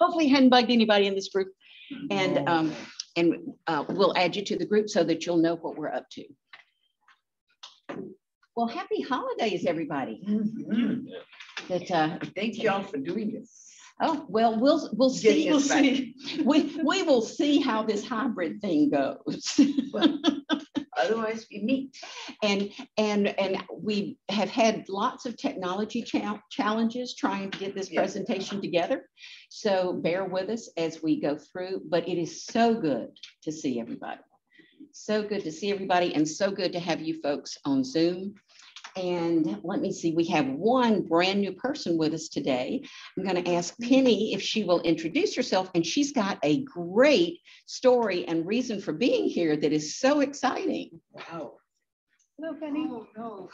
hopefully hadn't bugged anybody in this group. And we'll add you to the group so that you'll know what we're up to. Well, happy holidays, everybody. Thank y'all for doing this. Oh, well, we'll see. We'll see. We will see how this hybrid thing goes. Well, otherwise we meet. And we have had lots of technology challenges trying to get this presentation together. So bear with us as we go through, but it is so good to see everybody. So good to see everybody, and so good to have you folks on Zoom. And let me see, we have one brand new person with us today. I'm going to ask Penny if she will introduce herself, and she's got a great story and reason for being here that is so exciting. Wow. Hello, Penny. Oh, no.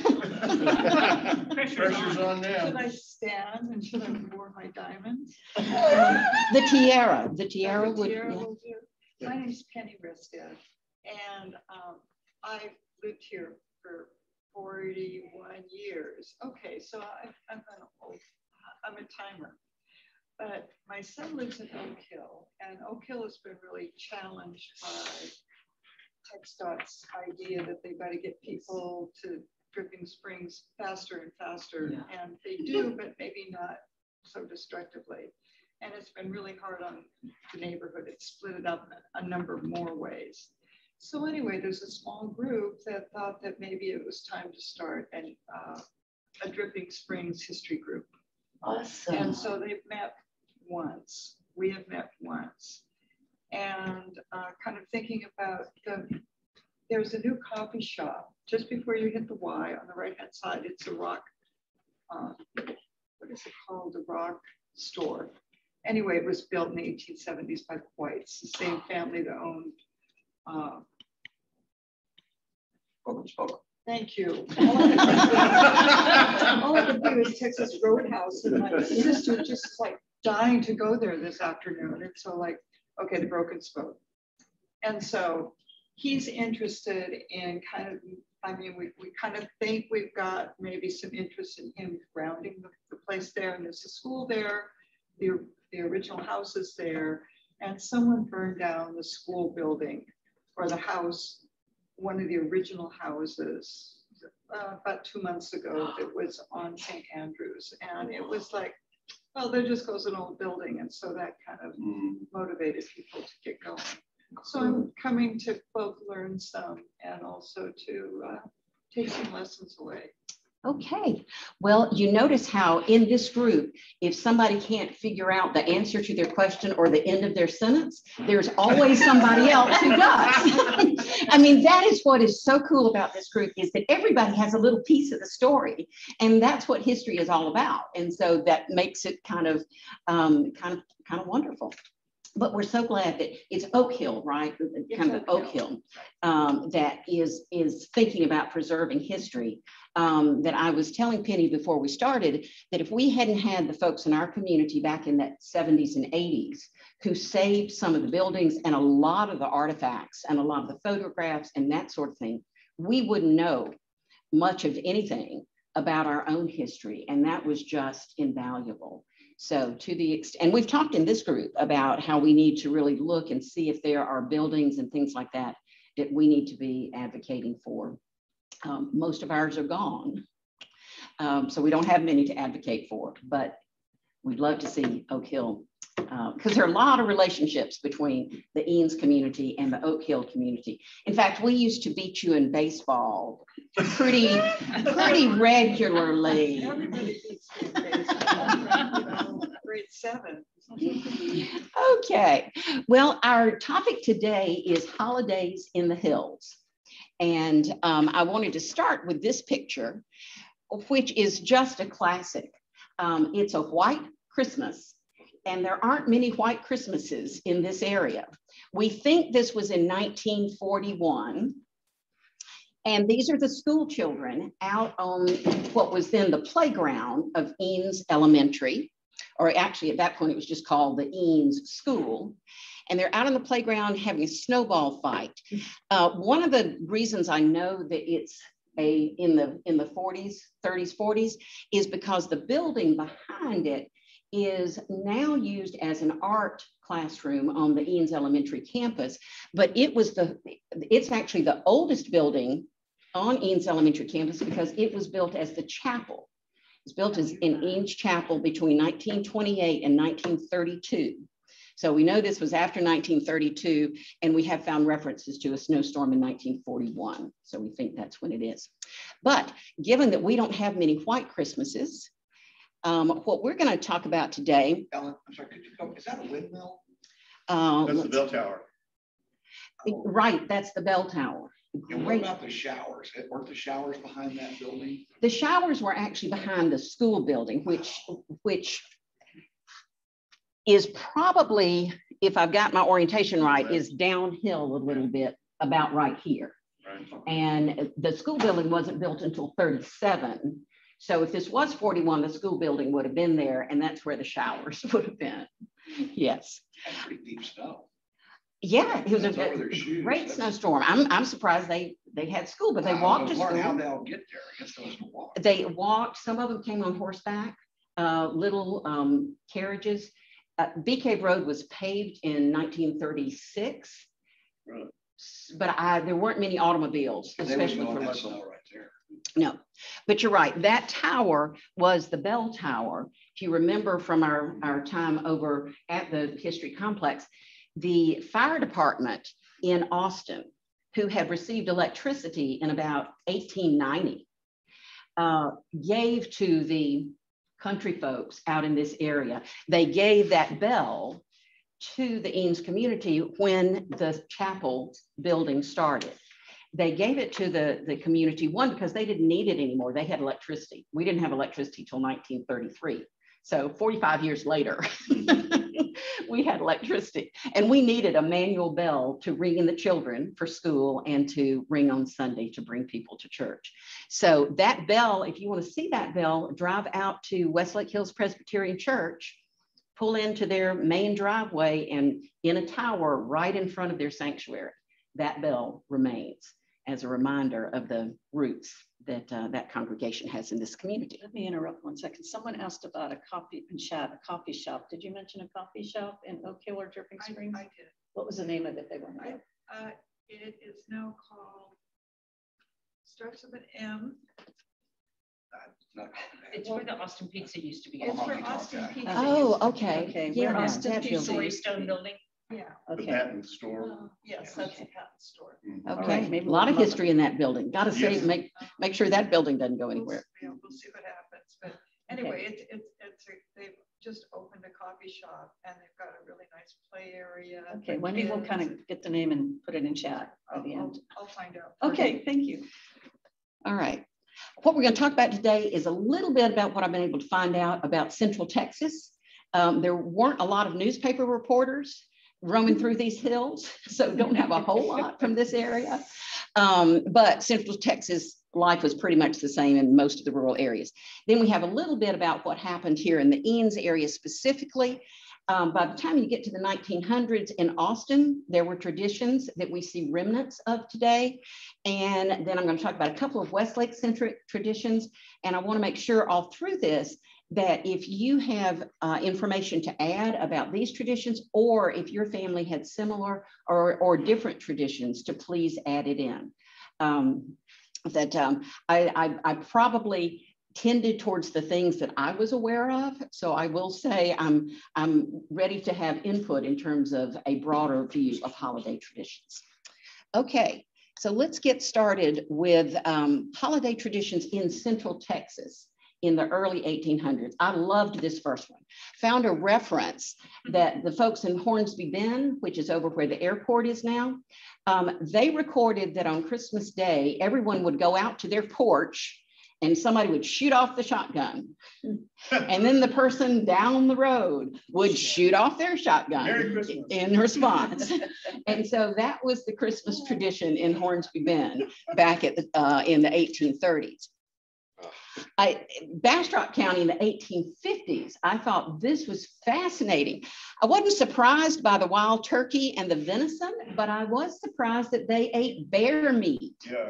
Pressure's on now. Should I stand and should I wear my diamonds? The tiara would. Will do. My name is Penny Ristad, and I've lived here for 41 years. Okay, so I'm a timer. But my son lives in Oak Hill, and Oak Hill has been really challenged by TxDOT's idea that they've got to get people to Dripping Springs faster and faster. Yeah. And they do, but maybe not so destructively. And it's been really hard on the neighborhood. It's split it up in a number more ways. So anyway, there's a small group that thought that maybe it was time to start a Dripping Springs history group. Awesome. And so they've met once. We have met once. And kind of thinking about there's a new coffee shop just before you hit the Y on the right-hand side. It's a rock, what is it called? The Rock Store. Anyway, it was built in the 1870s by the Whites, the same family that owned Thank you. All I could do is Texas Roadhouse, and my sister just like dying to go there this afternoon. And so like, okay, the Broken Spoke. And so he's interested in kind of, I mean, we kind of think we've got maybe some interest in him grounding the place there. And there's a school there, the original house is there, and someone burned down the school building or the house, one of the original houses about 2 months ago that was on St. Andrews. And it was like, well, there just goes an old building. And so that kind of motivated people to get going. So I'm coming to both learn some and also to take some lessons away. Okay, well, you notice how in this group, if somebody can't figure out the answer to their question or the end of their sentence, there's always somebody else who does. I mean, that is what is so cool about this group, is that everybody has a little piece of the story, and that's what history is all about. And so that makes it kind of wonderful. But we're so glad that it's Oak Hill, right? Kind of Oak Hill that is thinking about preserving history. That I was telling Penny before we started that if we hadn't had the folks in our community back in that 70s and 80s who saved some of the buildings and a lot of the artifacts and a lot of the photographs and that sort of thing, we wouldn't know much of anything about our own history. And that was just invaluable. So to the extent, and we've talked in this group about how we need to really look and see if there are buildings and things like that that we need to be advocating for. Most of ours are gone, so we don't have many to advocate for, but we'd love to see Oak Hill, because there are a lot of relationships between the Eanes community and the Oak Hill community. In fact, we used to beat you in baseball pretty regularly. Everybody beats me in baseball, grade 7. Okay, well, our topic today is holidays in the hills. And I wanted to start with this picture, which is just a classic. It's a white Christmas, and there aren't many white Christmases in this area. We think this was in 1941. And these are the school children out on what was then the playground of Eanes Elementary, or actually at that point it was just called the Eanes School. And they're out on the playground having a snowball fight. One of the reasons I know that it's in the 40s, 30s, 40s, is because the building behind it is now used as an art classroom on the Eanes Elementary campus, but it's actually the oldest building on Eanes Elementary campus because it was built as the chapel. It's built as in Eanes Chapel between 1928 and 1932. So we know this was after 1932, and we have found references to a snowstorm in 1941. So we think that's when it is. But given that we don't have many white Christmases, what we're going to talk about today. Ellen, I'm sorry, could you go, is that a windmill? That's the bell tower. Right, that's the bell tower. And what about the showers? Weren't the showers behind that building? The showers were actually behind the school building, which is probably, if I've got my orientation right, is downhill a little bit about right here. Right. And the school building wasn't built until 37. So if this was 41, the school building would have been there, and that's where the showers would have been. Yes. That's pretty deep snow. Yeah, it was That's over a their shoes. great snowstorm. I'm surprised they had school, but they walked to How school. they all get there? I guess those will walk. They walked. Some of them came on horseback, little carriages. Bee Cave Road was paved in 1936, Right. but there weren't many automobiles, especially for that local. snow right there. No, but you're right. That tower was the bell tower. If you remember from our time over at the History Complex, the fire department in Austin, who had received electricity in about 1890, gave to the country folks out in this area. They gave that bell to the Eanes community when the chapel building started. They gave it to the community, one, because they didn't need it anymore. They had electricity. We didn't have electricity till 1933. So 45 years later, we had electricity, and we needed a manual bell to ring in the children for school and to ring on Sunday to bring people to church. So that bell, if you want to see that bell, drive out to Westlake Hills Presbyterian Church, pull into their main driveway, and in a tower right in front of their sanctuary, that bell remains as a reminder of the roots that that congregation has in this community. Let me interrupt 1 second. Someone asked about a coffee shop. Did you mention a coffee shop in Oak Hill or Dripping Springs? I did. What was the name of it? They wanted to know. It is now called, starts with an M. It's where the Austin Pizza used to be. It's where Austin Pizza. Oh, okay. Okay, Yeah, where Austin that Pizza building. used to Stone be. building. Yeah. The Okay. patent store. Yes, that's the patent store. Mhm. All Okay, right, maybe a lot of we'll- history in that building. Got to say, Yes. make sure that building doesn't go anywhere. We'll see what happens. But anyway, they've just opened a coffee shop, and they've got a really nice play area. Okay, for Wendy will kids. kind of get the name and put it in chat at the end. I'll find out. Okay, thank you. All right. What we're going to talk about today is a little bit about what I've been able to find out about Central Texas. There weren't a lot of newspaper reporters roaming through these hills, so don't have a whole lot from this area. But Central Texas life was pretty much the same in most of the rural areas. Then we have a little bit about what happened here in the Eanes area specifically. By the time you get to the 1900s in Austin, there were traditions that we see remnants of today. And then I'm going to talk about a couple of Westlake-centric traditions. And I want to make sure all through this that if you have information to add about these traditions, or if your family had similar or different traditions, to please add it in. I probably tended towards the things that I was aware of. So I will say I'm ready to have input in terms of a broader view of holiday traditions. Okay, so let's get started with holiday traditions in Central Texas in the early 1800s. I loved this first one. Found a reference that the folks in Hornsby Bend, which is over where the airport is now, they recorded that on Christmas Day, everyone would go out to their porch and somebody would shoot off the shotgun. And then the person down the road would shoot off their shotgun in response. And so that was the Christmas tradition in Hornsby Bend back at in the 1830s. Bastrop County in the 1850s, I thought this was fascinating. I wasn't surprised by the wild turkey and the venison, but I was surprised that they ate bear meat. Yeah.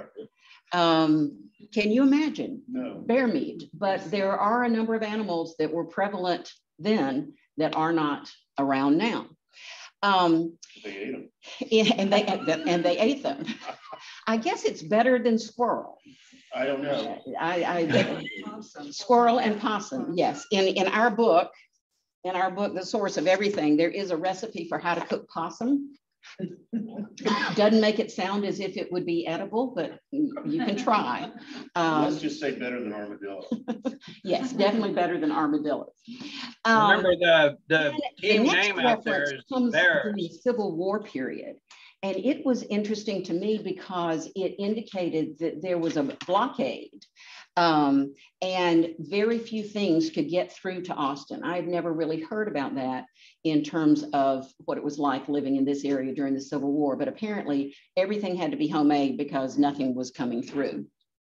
Can you imagine? No. Bear meat? But there are a number of animals that were prevalent then that are not around now. They ate them. And they ate them. I guess it's better than squirrel. I don't know. Squirrel and possum, yes. In our book, The Source of Everything, there is a recipe for how to cook possum. Doesn't make it sound as if it would be edible, but you can try. Let's just say better than armadillo. Yes, definitely better than armadillos. Remember the team next name out there is comes Bears. from the Civil War period. And it was interesting to me because it indicated that there was a blockade and very few things could get through to Austin. I've never really heard about that in terms of what it was like living in this area during the Civil War, but apparently everything had to be homemade because nothing was coming through.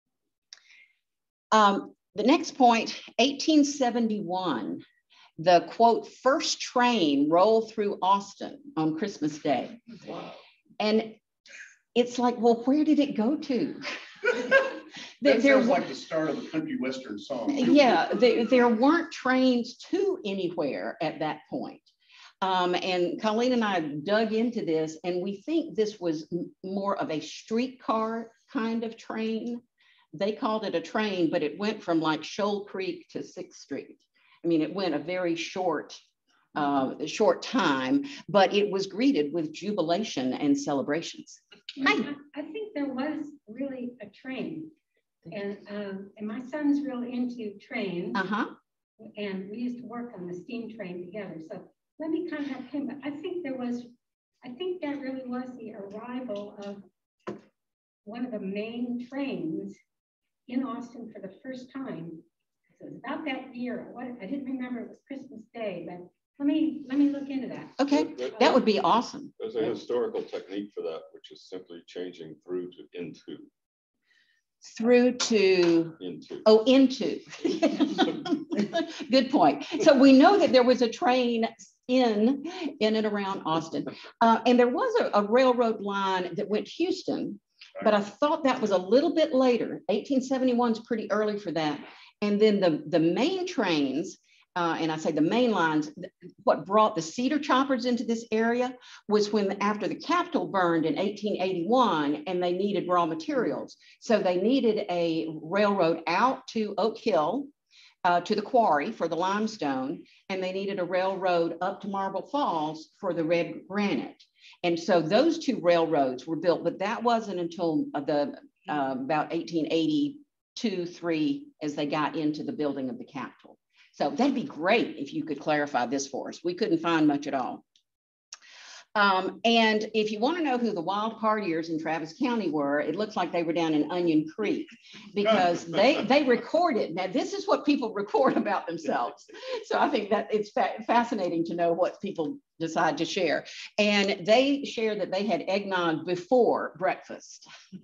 The next point, 1871, the quote, first train rolled through Austin on Christmas Day. Wow. And it's like, well, where did it go to? That sounds like the start of a country western song. Yeah, there weren't trains to anywhere at that point. And Colleen and I dug into this, and we think this was more of a streetcar kind of train. They called it a train, but it went from like Shoal Creek to 6th Street. I mean, it went a very short time, but it was greeted with jubilation and celebrations. I think there was really a train, and my son's real into trains, and we used to work on the steam train together. So let me contact him. But I think that really was the arrival of one of the main trains in Austin for the first time. So it was about that year. I didn't remember, it was Christmas Day, but let me look into that. Okay, that would be awesome. There's a historical technique for that, which is simply changing through to into. Through to into. Oh, into. Good point. So we know that there was a train in and around Austin, and there was a railroad line that went to Houston, but I thought that was a little bit later. 1871 is pretty early for that. And then the main trains, and I say the main lines, what brought the cedar choppers into this area was when after the Capitol burned in 1881 and they needed raw materials. So they needed a railroad out to Oak Hill to the quarry for the limestone, and they needed a railroad up to Marble Falls for the red granite. And so those two railroads were built, but that wasn't until about 1882-3 as they got into the building of the Capitol. So that'd be great if you could clarify this for us. We couldn't find much at all. And if you want to know who the wild partiers in Travis County were, it looks like they were down in Onion Creek because they recorded. Now, this is what people record about themselves. So I think that it's fascinating to know what people decide to share. And they shared that they had eggnog before breakfast.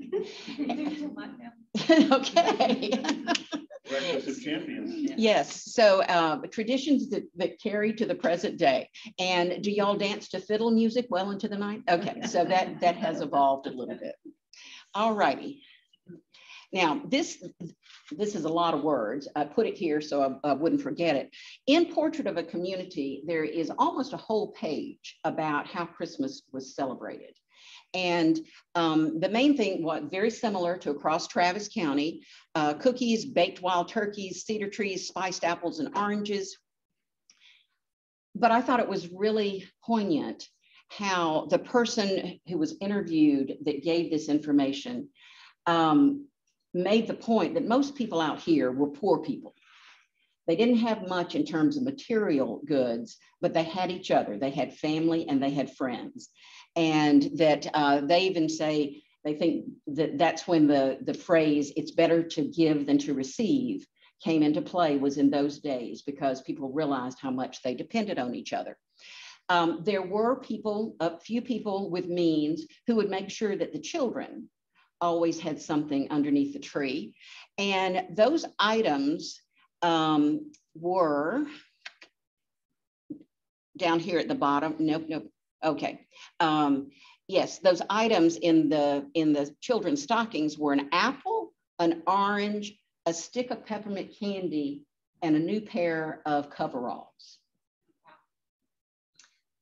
Okay. Breakfast of champions. Yes, so traditions that carry to the present day. And do y'all dance to fiddle music well into the night? Okay, so that has evolved a little bit. All righty. Now, this is a lot of words. I put it here so I wouldn't forget it. In Portrait of a Community, there is almost a whole page about how Christmas was celebrated. And the main thing was very similar to across Travis County, cookies, baked wild turkeys, cedar trees, spiced apples and oranges. But I thought it was really poignant how the person who was interviewed that gave this information made the point that most people out here were poor people. They didn't have much in terms of material goods, but they had each other. They had family and they had friends. And that they even say, they think that that's when the phrase, it's better to give than to receive, came into play, was in those days because people realized how much they depended on each other. There were people, a few people with means who would make sure that the children always had something underneath the tree. And those items were down here at the bottom. Nope. Okay. Yes, those items in the children's stockings were an apple, an orange, a stick of peppermint candy, and a new pair of coveralls.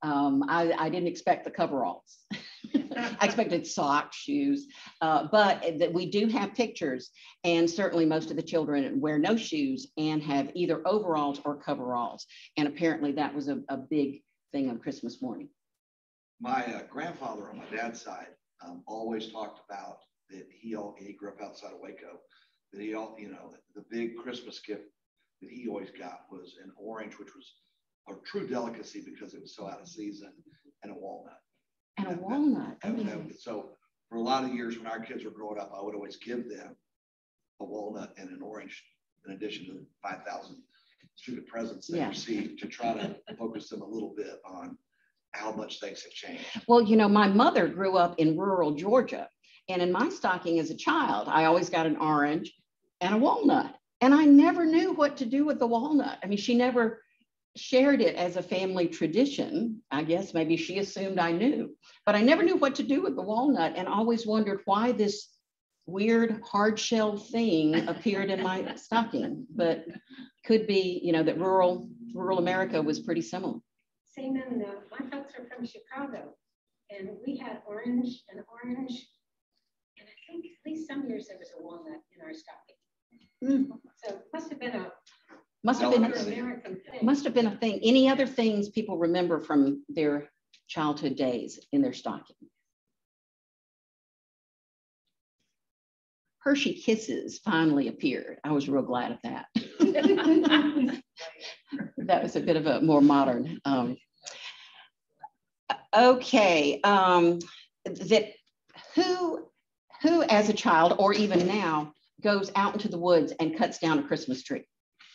I didn't expect the coveralls. I expected socks, shoes, but we do have pictures, and certainly most of the children wear no shoes and have either overalls or coveralls. And apparently that was a big thing on Christmas morning. My grandfather on my dad's side always talked about that he grew up outside of Waco, that the big Christmas gift that he always got was an orange, which was a true delicacy because it was so out of season, and a walnut. And a walnut. So for a lot of years when our kids were growing up, I would always give them a walnut and an orange in addition to the 5,000 student presents they received, to try to focus them a little bit on how much things have changed. Well, my mother grew up in rural Georgia, and in my stocking as a child, I always got an orange and a walnut, and I never knew what to do with the walnut. I mean, she never shared it as a family tradition. I guess maybe she assumed I knew, but I never knew what to do with the walnut, and always wondered why this weird hard shell thing appeared in my stocking. But could be, that rural America was pretty similar. Same in my folks are from Chicago, and we had orange, and I think at least some years there was a walnut in our stocking. So it must have been a thing. Any other things people remember from their childhood days in their stocking? Hershey Kisses finally appeared. I was real glad of that. That was a bit of a more modern. Okay, that who as a child or even now goes out into the woods and cuts down a Christmas tree?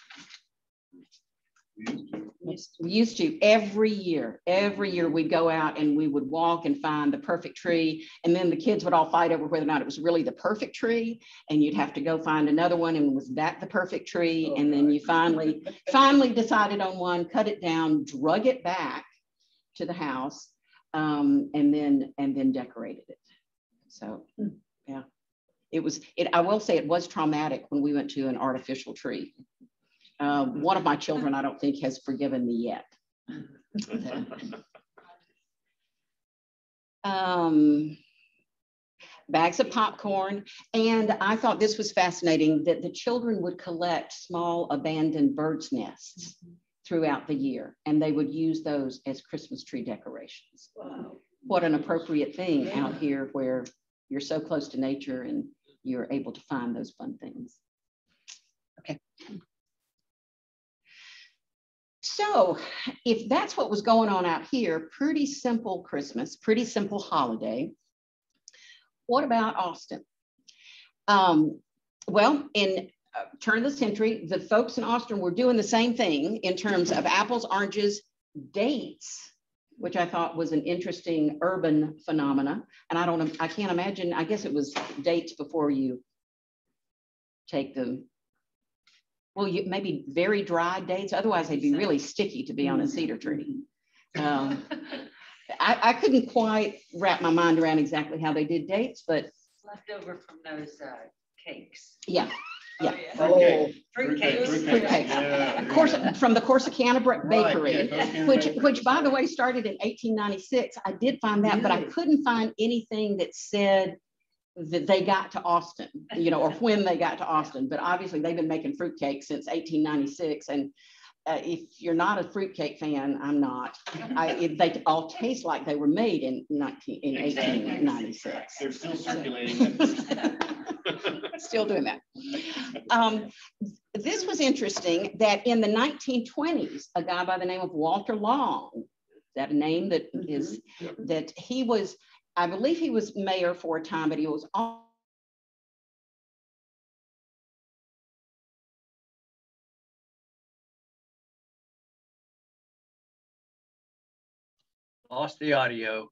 We used to every year we'd go out and we would walk and find the perfect tree, and then the kids would all fight over whether or not it was really the perfect tree, and you'd have to go find another one, and was that the perfect tree? And then you finally decided on one, cut it down, drug it back to the house, and then decorated it. So yeah, I will say it was traumatic when we went to an artificial tree. One of my children, I don't think, has forgiven me yet. Bags of popcorn. And I thought this was fascinating that the children would collect small abandoned birds' nests throughout the year, and they would use those as Christmas tree decorations. Wow. What an appropriate thing out here where you're so close to nature and you're able to find those fun things. Okay. So if that's what was going on out here, pretty simple Christmas, pretty simple holiday. What about Austin? Well, in turn of the century, the folks in Austin were doing the same thing in terms of apples, oranges, dates, which I thought was an interesting urban phenomena. And I can't imagine, I guess it was dates before you take them. Well, maybe very dry dates. Otherwise, they'd be really sticky to be on a cedar tree. I couldn't quite wrap my mind around exactly how they did dates, but left over from those cakes. Yeah. Yeah. Fruitcakes. Yeah. Of course, from the Corsicana Bakery, which by the way started in 1896. I did find that, but I couldn't find anything that said that they got to Austin, or when they got to Austin. But obviously they've been making fruitcakes since 1896. And if you're not a fruitcake fan, I'm not. They all taste like they were made in 1896. They're still circulating. Still doing that. This was interesting that in the 1920s, a guy by the name of Walter Long, is that a name that is, that he was, I believe he was mayor for a time, but he was all Lost the audio.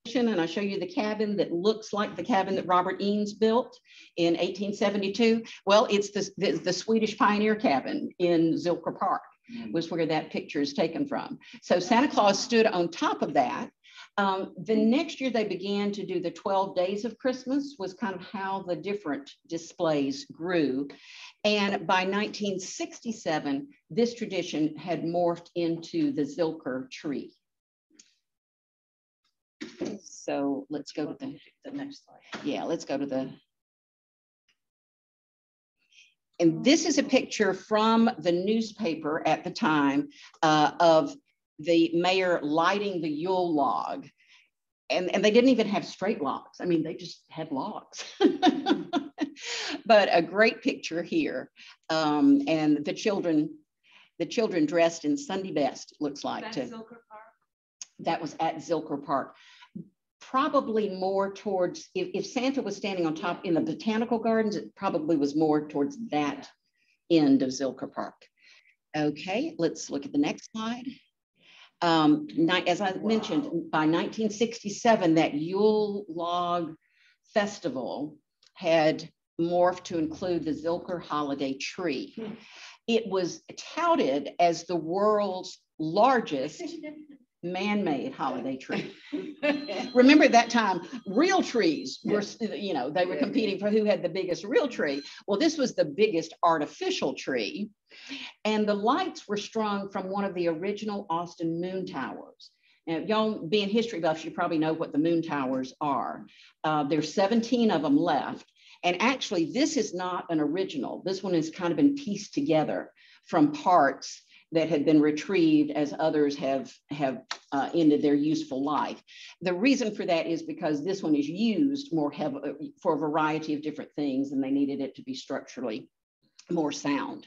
and I show you the cabin that looks like the cabin that Robert Eanes built in 1872. Well, it's the Swedish pioneer cabin in Zilker Park was where that picture is taken from. So Santa Claus stood on top of that. The next year they began to do the 12 days of Christmas was kind of how the different displays grew. And by 1967, this tradition had morphed into the Zilker tree. So let's go to the next slide. Yeah, let's go to the. And this is a picture from the newspaper at the time of the mayor lighting the Yule log. And they didn't even have straight logs. I mean, they just had logs. But a great picture here. And the children dressed in Sunday best, looks like. That's Zilker Park? That was at Zilker Park. Probably more towards, if Santa was standing on top in the botanical gardens, it probably was more towards that end of Zilker Park. Okay, let's look at the next slide. As I mentioned, by 1967, that Yule Log Festival had morphed to include the Zilker holiday tree. It was touted as the world's largest man-made holiday tree. Remember at that time, real trees were, you know, they were competing for who had the biggest real tree. Well, this was the biggest artificial tree. And the lights were strung from one of the original Austin moon towers. Now, y'all being history buffs, you probably know what the moon towers are. There's 17 of them left. And actually, this is not an original. This one has kind of been pieced together from parts that had been retrieved as others have ended their useful life. The reason for that is because this one is used more heavily for a variety of different things, and they needed it to be structurally more sound.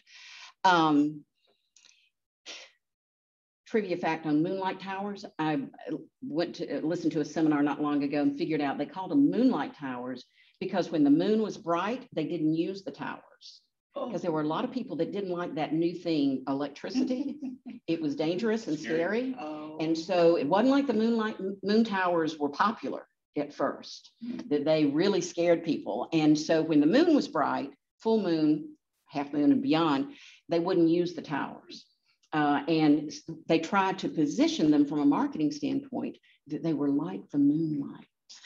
Trivia fact on moonlight towers, I went to listen to a seminar not long ago and figured out they called them moonlight towers because when the moon was bright, they didn't use the towers. Because there were a lot of people that didn't like that new thing, electricity. It was dangerous and scary. And so it wasn't like the moon towers were popular at first, that they really scared people. And so when the moon was bright, full moon, half moon and beyond, they wouldn't use the towers. And they tried to position them from a marketing standpoint that they were like the moonlight.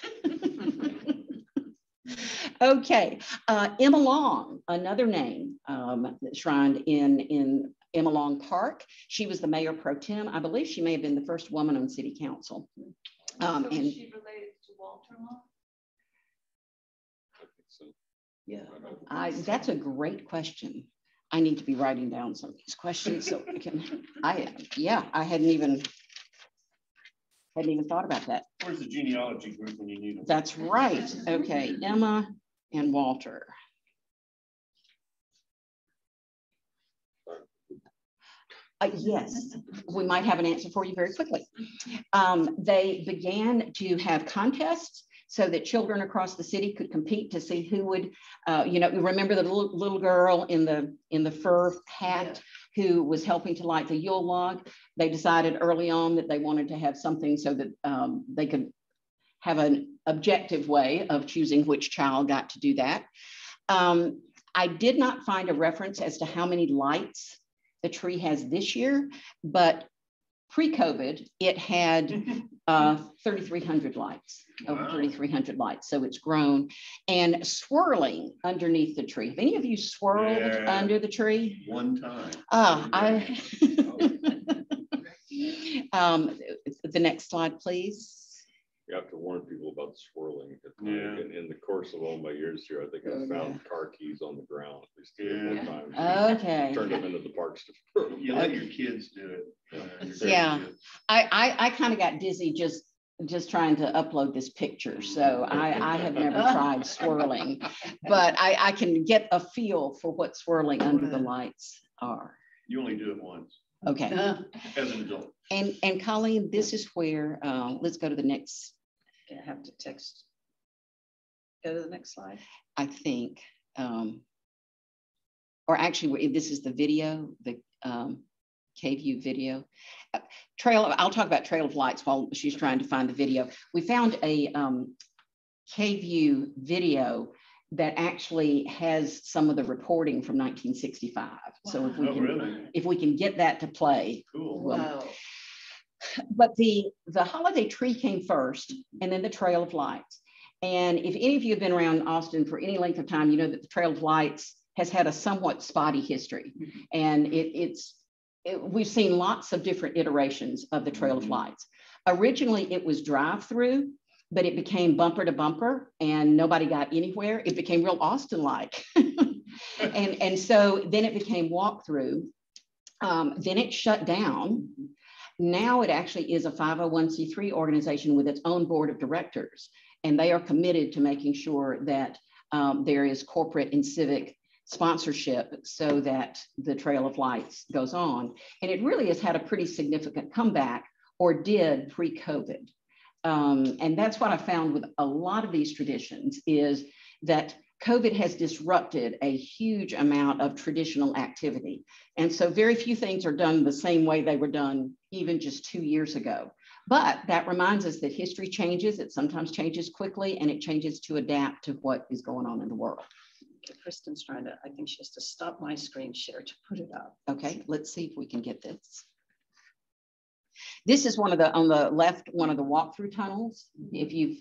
Okay, Emma Long, another name shrined in Emma Long Park. She was the mayor pro tem. I believe she may have been the first woman on city council. So is she related to Walter Long? I think so. Yeah, that's a great question. I need to be writing down some of these questions so I can. I hadn't even thought about that. Where's the genealogy group when you need them? That's right. Okay, Emma and Walter. Yes, we might have an answer for you very quickly. They began to have contests so that children across the city could compete to see who would, remember the little girl in the fur hat who was helping to light the Yule log. They decided early on that they wanted to have something so that they could have an objective way of choosing which child got to do that. I did not find a reference as to how many lights the tree has this year, but pre-COVID, it had 3,300 lights, over 3,300 lights. So it's grown and swirling underneath the tree. Have any of you swirled under the tree? One time. The next slide, please. You have to warn people about the swirling. In the course of all my years here, I think I found car keys on the ground at least 3 or 4 times. Okay. Turned them into the parks. You let your kids do it. I kind of got dizzy just trying to upload this picture. So I have never tried swirling, but I can get a feel for what swirling under the lights are. You only do it once. Okay. As an adult. And Colleen, this is where, let's go to the next. I have to text. Go to the next slide. I think, or actually this is the video, K-View video. I'll talk about Trail of Lights while she's trying to find the video. We found a K-View video that actually has some of the reporting from 1965. Wow. So if we can get that to play. Cool. Wow. But the holiday tree came first, and then the Trail of Lights. And if any of you have been around Austin for any length of time, you know that the Trail of Lights has had a somewhat spotty history. And we've seen lots of different iterations of the Trail of Lights. Originally, it was drive-through, but it became bumper to bumper and nobody got anywhere. It became real Austin-like. and so then it became walk-through. Then it shut down. Now it actually is a 501c3 organization with its own board of directors. And they are committed to making sure that there is corporate and civic sponsorship so that the Trail of Lights goes on. And it really has had a pretty significant comeback, or did pre-COVID. And that's what I found with a lot of these traditions, is that COVID has disrupted a huge amount of traditional activity. And so very few things are done the same way they were done even just 2 years ago. But that reminds us that history changes. It sometimes changes quickly, and it changes to adapt to what is going on in the world. Kristen's trying to, I think she has to stop my screen share to put it up. Okay, let's see if we can get this. This is on the left, one of the walkthrough tunnels. If you've,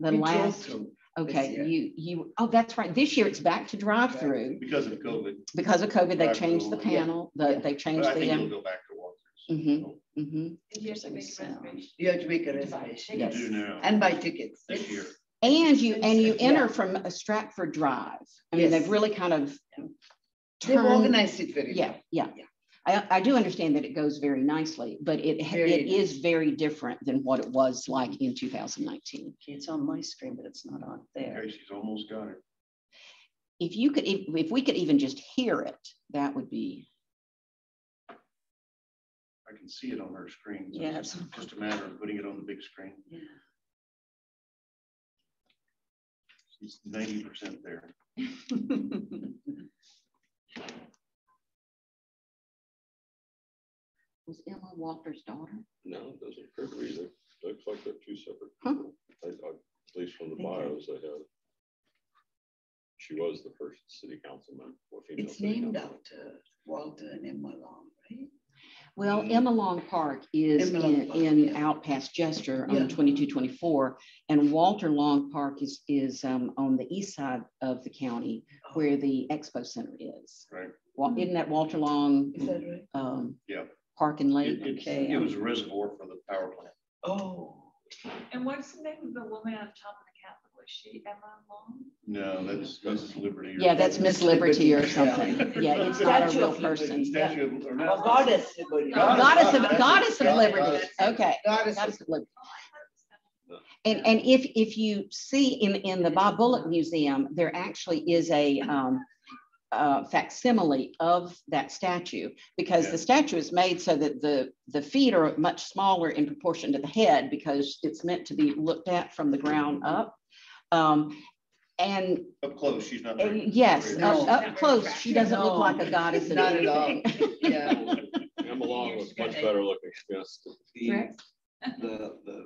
okay, oh, that's right. This year it's back to drive-through. Because of COVID. Because of COVID, they changed the panel. They've changed I think it'll go back to walkthroughs. You have to make a reservation. You have to make a reservation. Yes. You do now. And buy tickets. This year. And you enter from a Stratford Drive. I mean, they've really kind of they've organized it very well. Yeah. I do understand that it goes very nicely, but it is very different than what it was like in 2019. It's on my screen, but it's not on there. Okay, she's almost got it. If we could even just hear it, that would be. I can see it on her screen. So yeah, it's just a matter of putting it on the big screen. Yeah. She's 90% there. Was Emma Walter's daughter? No, it doesn't appear to be. Looks like they're two separate people. At least from the bios I have. She was the first city councilman. It's named after Walter and Emma Long, right? Well, Emma Long Park is in out past Jester on 2224, and Walter Long Park is on the east side of the county where the Expo Center is. Right. Well, isn't that Walter Long? Is that right? Yeah. Park and Lake. It was a reservoir for the power plant. Oh. And what's the name of the woman on top of the Capitol? Was she Emma Long? No, that's Mrs. Liberty. Yeah, that's Miss Liberty or something. Yeah, it's not a real person. Statue of, or Goddess Liberty. Goddess of Liberty. Okay. Goddess of Liberty. And if you see in the Bob Bullock Museum, there actually is a facsimile of that statue, because the statue is made so that the feet are much smaller in proportion to the head, because it's meant to be looked at from the ground up. And up close, she's not. Yes, up close, she doesn't look like a goddess. Not at all. Yeah. Emma Long was much better looking. Yes. The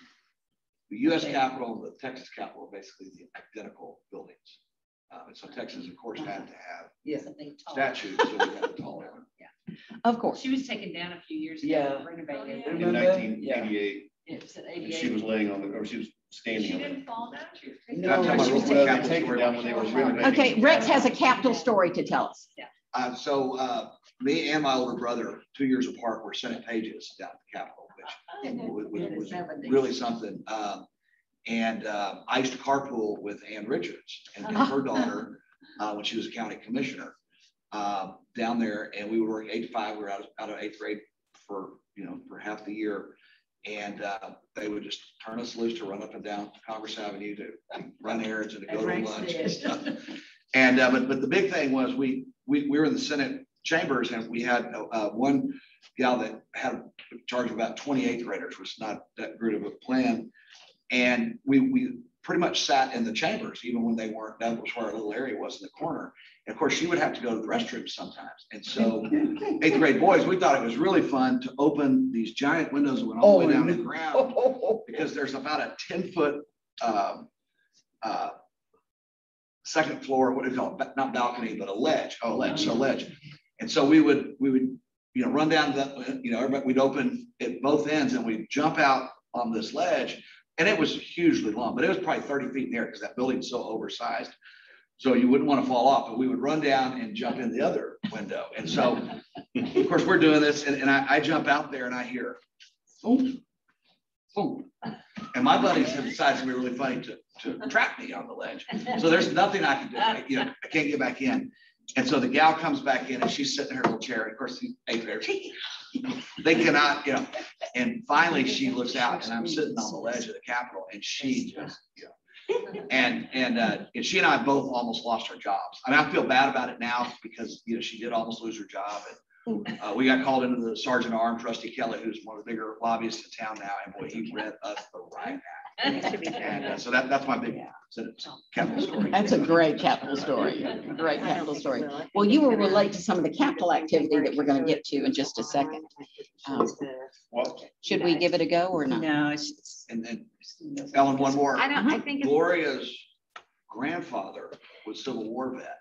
U.S. Capitol and the Texas Capitol are basically the identical buildings. And so Texas, of course, had to have statues, so we got a taller one. Yeah, of course. She was taken down a few years ago. Yeah. Renovated. In 1988. Yeah. It was in And 88. she was laying on the, or she was standing She on it. didn't fall down. She was taken No, down. she was taken down when they were renovating. Okay, Rex has a capital story to tell us. Yeah. So me and my older brother, 2 years apart, were Senate pages down at the Capitol, which was really something. And I used to carpool with Ann Richards and her daughter when she was a county commissioner down there, and we would work 8 to 5. We were out of 8th grade for half the year, and they would just turn us loose to run up and down Congress Avenue to run errands and to go to lunch and stuff. And but the big thing was we were in the Senate chambers, and we had one gal that had charge of about 20 8th graders, which was not that great of a plan. And we pretty much sat in the chambers, even when they weren't. That was where our little area was in the corner. And of course, she would have to go to the restroom sometimes. And so 8th grade boys, we thought it was really fun to open these giant windows that went all the way down to the ground, because there's about a 10-foot second floor, what do you call it? Not balcony, but a ledge. Oh, ledge. So ledge. And so we would, run down the, everybody, we'd open at both ends and we'd jump out on this ledge. And it was hugely long, but it was probably 30 feet in the air because that building's so oversized. So you wouldn't want to fall off, but we would run down and jump in the other window. And so, of course, we're doing this, and I jump out there and I hear, boom, boom. And my buddies have decided to be really funny to trap me on the ledge. So there's nothing I can do. I can't get back in. And so the gal comes back in and she's sitting in her little chair. And of course, the 8th graders, they cannot, and finally she looks out and I'm sitting on the ledge of the Capitol and she just, and she and I both almost lost our jobs. I mean, I feel bad about it now because, she did almost lose her job. And we got called into the Sergeant at Arms, Rusty Kelly, who's one of the bigger lobbyists in town now. And boy, he read us the right act. And so that's my big Capitol story. That's a great Capitol story. Great Capitol story. Well, you will relate to some of the Capitol activity that we're going to get to in just a second. Should we give it a go or not? No. And then Ellen, one more. I think Gloria's grandfather was Civil War vet.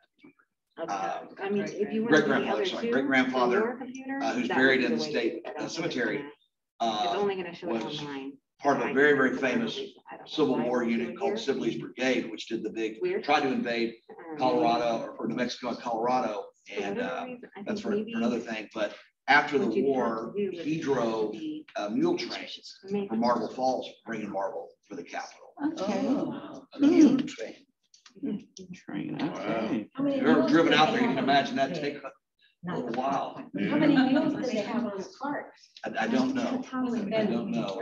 I mean, if you Great grandfather, who's buried in the state cemetery, only going to show was part of a very, very famous Civil War unit called Sibley's Brigade, which did the big, tried to invade Colorado or New Mexico and Colorado. And that's for another thing. But after the war, he drove mule trains from Marble Falls, bringing marble for the Capitol. Okay. Mule train. Train. Okay. If you've ever driven out there, you can imagine that take a little while. How many mules do they have on the cart? I don't know. I don't know.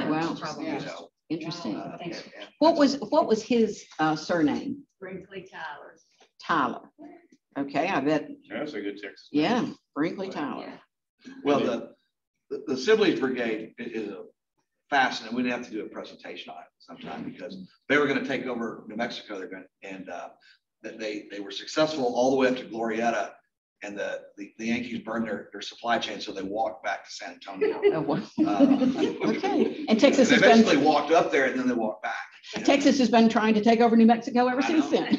Wow. Interesting. What was his surname? Brinkley Tyler. Tyler. Okay, I bet. That's a good Texas. Yeah, Brinkley Tyler. Well, the Sibley's Brigade is a fascinating. We didn't have to do a presentation on it sometime because they were going to take over New Mexico. They're going to, and they were successful all the way up to Glorieta, and the Yankees burned their supply chain, so they walked back to San Antonio. Oh, wow. Okay. And Texas they has basically been walked up there and then they walked back. Texas has been trying to take over New Mexico ever since then.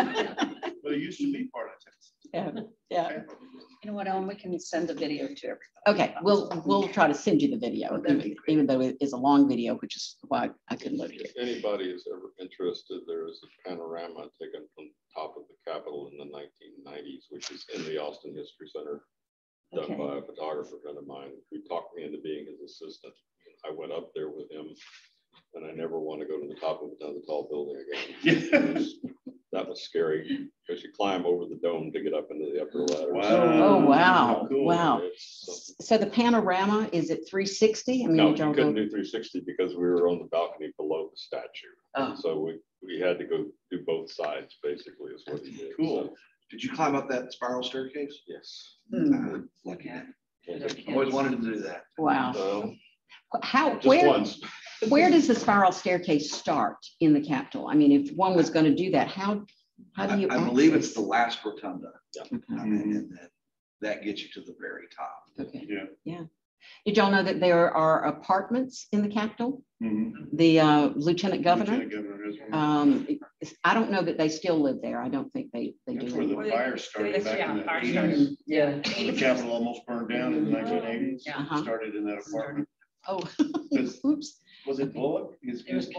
But it used to be part of Texas. Yeah. You know what, Ellen, we can send the video to everybody. Okay, we'll try to send you the video, even though it is a long video, which is why I couldn't load it here. If anybody is ever interested, there is a panorama taken from top of the Capitol in the 1990s, which is in the Austin History Center, done by a photographer friend of mine who talked me into being his assistant. I went up there with him, and I never want to go to the top of another tall building again. That was scary because you climb over the dome to get up into the upper ladder. Wow. Oh, wow. Cool. Wow. So the panorama, is it 360? I mean, no, you couldn't do 360 because we were on the balcony below the statue. Oh. So we had to go do both sides, basically, is what he did. Cool. So, Did you climb up that spiral staircase? yes. Lucky. Always wanted to do that. Wow. Just once. Where does the spiral staircase start in the Capitol? I mean, if one was going to do that, how do you? I believe it's the last rotunda. Yeah. And then that gets you to the very top. Okay. Yeah. Did y'all know that there are apartments in the Capitol? Mm-hmm. The Lieutenant Governor. Lieutenant Governor has one. I don't know that they still live there. I don't think they That's do. where the fire started back in the fire 80s. Yeah. The Capitol almost burned down in the 1980s. Uh-huh. Started in that apartment. Oh, Because- oops. Was it Bullock? His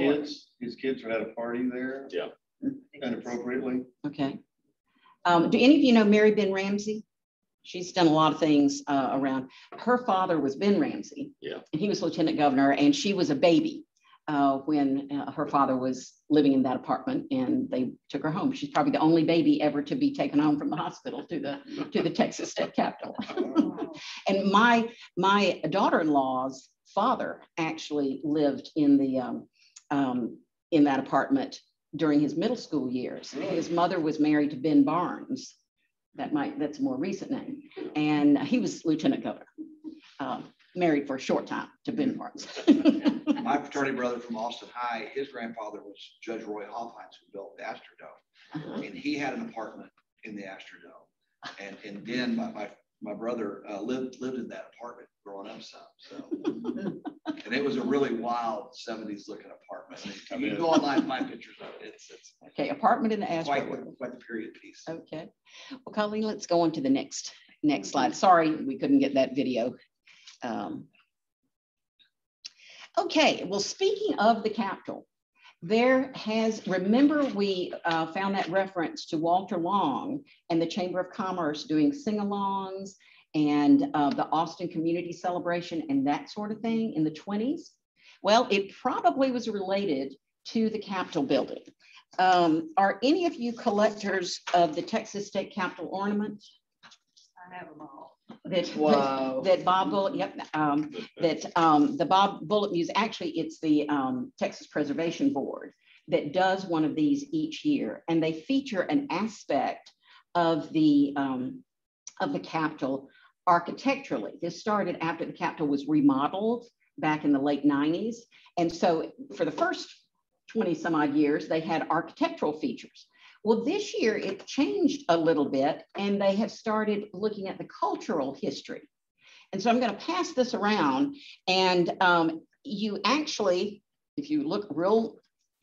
kids had a party there. Yeah. Inappropriately. Okay. Do any of you know Mary Ben Ramsey? She's done a lot of things around. Her father was Ben Ramsey. Yeah. And he was Lieutenant Governor, and she was a baby when her father was living in that apartment, and they took her home. She's probably the only baby ever to be taken home from the hospital to the Texas State Capitol. And my daughter-in-law's father actually lived in that apartment during his middle school years. His mother was married to Ben Barnes. That's a more recent name. And he was Lieutenant Governor. married for a short time to Ben Parks. My fraternity brother from Austin High, his grandfather was Judge Roy Hofheinz, who built the Astrodome. And he had an apartment in the Astrodome. And then my brother lived in that apartment growing up some. So, and it was a really wild 70s looking apartment. I mean, you can go online and find pictures of it. It's okay, apartment in the Astrodome. Quite the period piece. Okay. Well, Colleen, let's go on to the next slide. Sorry, we couldn't get that video. Okay, well, speaking of the Capitol, remember we found that reference to Walter Long and the Chamber of Commerce doing sing-alongs and the Austin Community Celebration and that sort of thing in the 20s? Well, it probably was related to the Capitol building. Are any of you collectors of the Texas State Capitol ornament? I have them all. That Bob Bullock, yep, the Bob Bullock Museum, actually it's the Texas Preservation Board that does one of these each year, and they feature an aspect of the Capitol architecturally. This started after the Capitol was remodeled back in the late 90s, and so for the first 20 some odd years, they had architectural features. Well, this year it changed a little bit, and they have started looking at the cultural history. And so I'm going to pass this around, and you actually, if you look real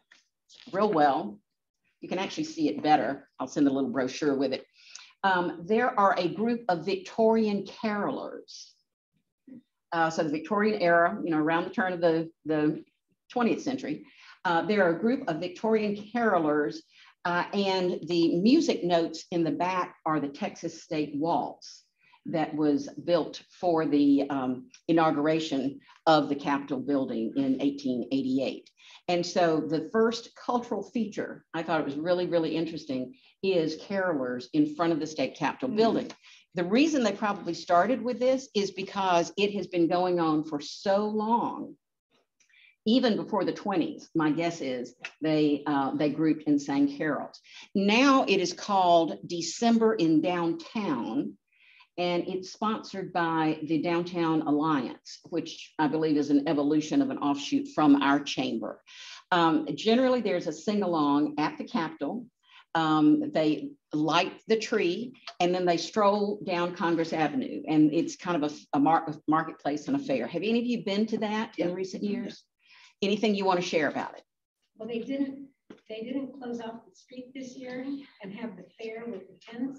well, you can actually see it better. I'll send a little brochure with it. There are a group of Victorian carolers. So the Victorian era, around the turn of the 20th century, there are a group of Victorian carolers. And the music notes in the back are the Texas State Waltz that was built for the inauguration of the Capitol building in 1888. And so the first cultural feature, I thought it was really, really interesting, is carolers in front of the state Capitol building. The reason they probably started with this is because it has been going on for so long. Even before the 20s, my guess is they grouped and sang carols. Now it is called December in Downtown, and it's sponsored by the Downtown Alliance, which I believe is an evolution of an offshoot from our chamber. Generally, there's a sing-along at the Capitol. They light the tree, and then they stroll down Congress Avenue, and it's kind of a marketplace and a fair. Have any of you been to that in recent years? Anything you want to share about it? Well, they didn't close off the street this year and have the fair with the tents,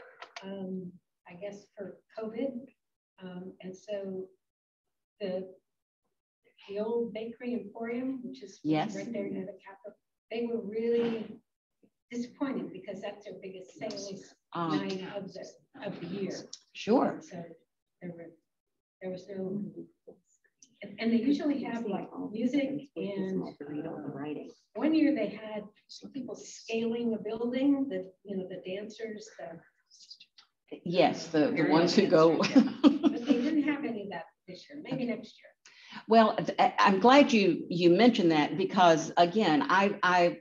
I guess for COVID. And so the old bakery emporium, which is right there near the Capitol, they were really disappointed because that's their biggest sales night of the year. Sure. And so there was no. And they usually have like music, and one year they had people scaling a building, the dancers. Yes, the ones who go. But they didn't have any of that this year, maybe next year. Well, I'm glad you mentioned that, because again, I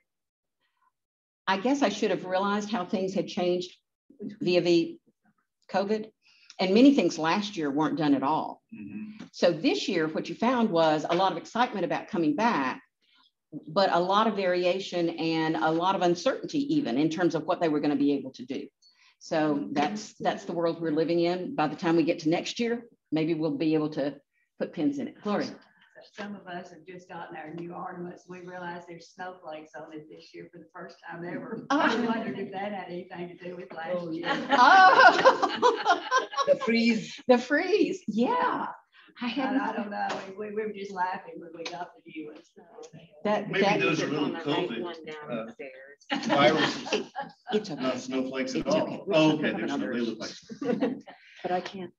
guess I should have realized how things had changed via COVID. And many things last year weren't done at all. So this year, what you found was a lot of excitement about coming back, but a lot of variation and a lot of uncertainty even in terms of what they were going to be able to do. So that's the world we're living in. By the time we get to next year, maybe we'll be able to put pins in it. Gloria. Some of us have just gotten our new ornaments. We realized there's snowflakes on it this year for the first time ever. I wondered if that had anything to do with last year. Oh. The freeze. The freeze, yeah. I don't know. We were just laughing when we got the new ones. Maybe those are little COVID viruses. It's okay. Not snowflakes at It's all. okay. Oh, okay. They look like. But I can't.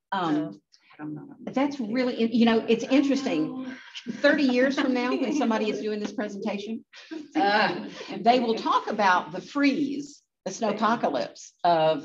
That's really, it's interesting. 30 years from now, when somebody is doing this presentation, they will talk about the freeze, the snowpocalypse of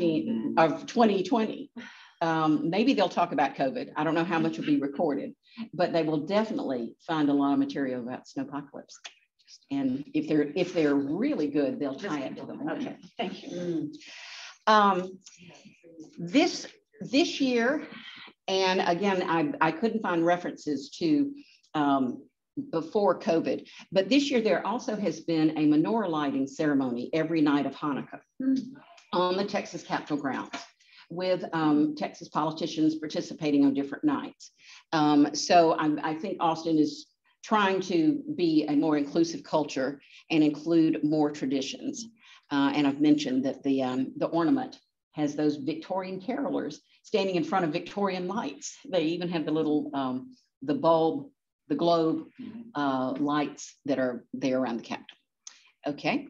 2020. Maybe they'll talk about COVID. I don't know how much will be recorded, but they will definitely find a lot of material about snowpocalypse. And if they're really good, they'll tie it to them. Okay, thank you. This year, And again, I couldn't find references to before COVID, but this year there also has been a menorah lighting ceremony every night of Hanukkah on the Texas Capitol grounds, with Texas politicians participating on different nights. So I think Austin is trying to be a more inclusive culture and include more traditions. And I've mentioned that the ornament has those Victorian carolers standing in front of Victorian lights. They even have the little, the bulb, the globe lights that are there around the Capitol. Okay.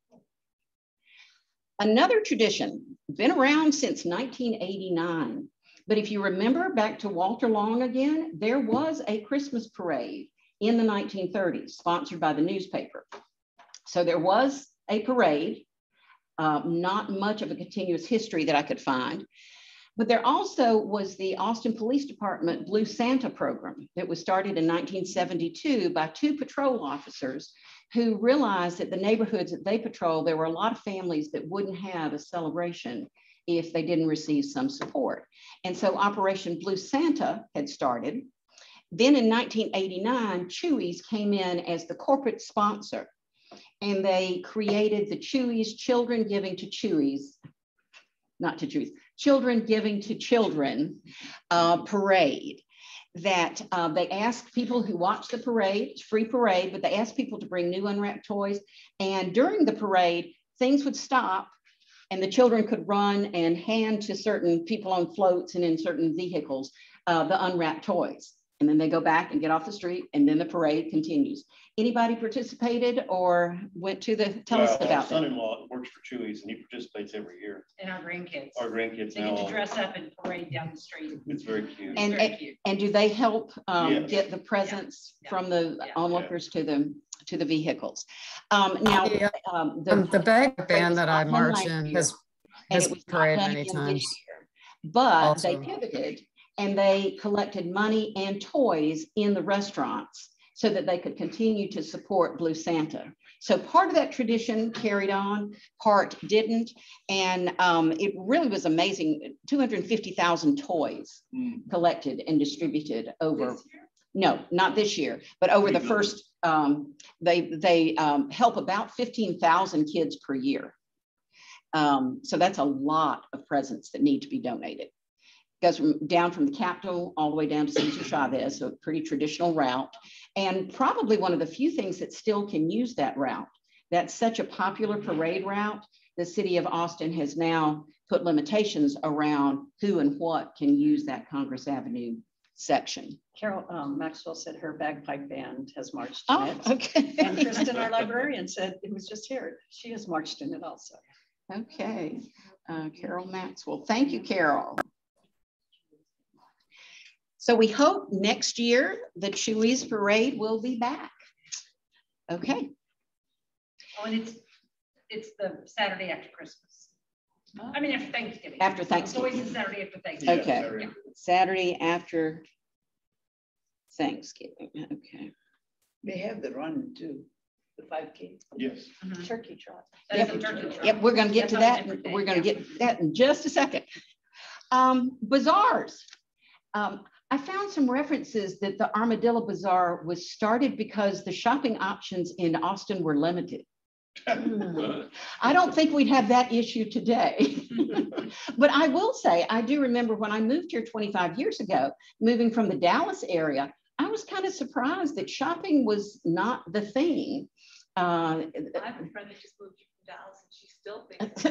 Another tradition, been around since 1989. But if you remember back to Walter Long again, there was a Christmas parade in the 1930s, sponsored by the newspaper. So there was a parade, not much of a continuous history that I could find. But there also was the Austin Police Department Blue Santa program that was started in 1972 by 2 patrol officers who realized that the neighborhoods that they patrolled, there were a lot of families that wouldn't have a celebration if they didn't receive some support. And so Operation Blue Santa had started. Then in 1989, Chewy's came in as the corporate sponsor, and they created the Chewy's Children Giving to Chewy's, not to Chewy's, Children Giving to Children parade. That they asked people who watched the parade, it's free parade, but they asked people to bring new unwrapped toys. And during the parade, things would stop and the children could run and hand to certain people on floats and in certain vehicles the unwrapped toys. And then they go back and get off the street, and then the parade continues. Anybody participated or went to the, tell us about Our that. son-in-law works for Chewy's and he participates every year. And our grandkids. Our grandkids They now. get to dress up and parade down the street. It's very cute. And, very cute. and do they help Yes. get the presents Yeah. from the Yeah. onlookers to the vehicles? Now, Yeah. The bag band that I march in has parade many times. But Also. they pivoted and they collected money and toys in the restaurants so that they could continue to support Blue Santa. So part of that tradition carried on, part didn't. And it really was amazing. 250,000 toys collected and distributed over, no, not this year, but over the first, they help about 15,000 kids per year. So that's a lot of presents that need to be donated. Goes down from the Capitol all the way down to Cesar Chavez, so a pretty traditional route, and probably one of the few things that still can use that route. That's such a popular parade route. The city of Austin has now put limitations around who and what can use that Congress Avenue section. Carol Maxwell said her bagpipe band has marched in it. Okay. And Kristen, our librarian, said it was just here. She has marched in it also. Okay, Carol Maxwell. Thank you, Carol. So we hope next year the Chewy's parade will be back. Okay. Oh, and it's the Saturday after Christmas. I mean, after Thanksgiving. After Thanksgiving. It's always the Saturday after Thanksgiving. Okay. Yeah. Saturday after Thanksgiving. Okay. They have the run too, the 5K. Yes. Turkey trot. Yep. Yep, we're going to get to that. We're going to get to that in just a second. Bazaars. I found some references that the Armadillo Bazaar was started because the shopping options in Austin were limited. I don't think we'd have that issue today. But I will say, I do remember when I moved here 25 years ago, moving from the Dallas area, I was kind of surprised that shopping was not the thing. I have a friend that just moved from Dallas and she still thinks.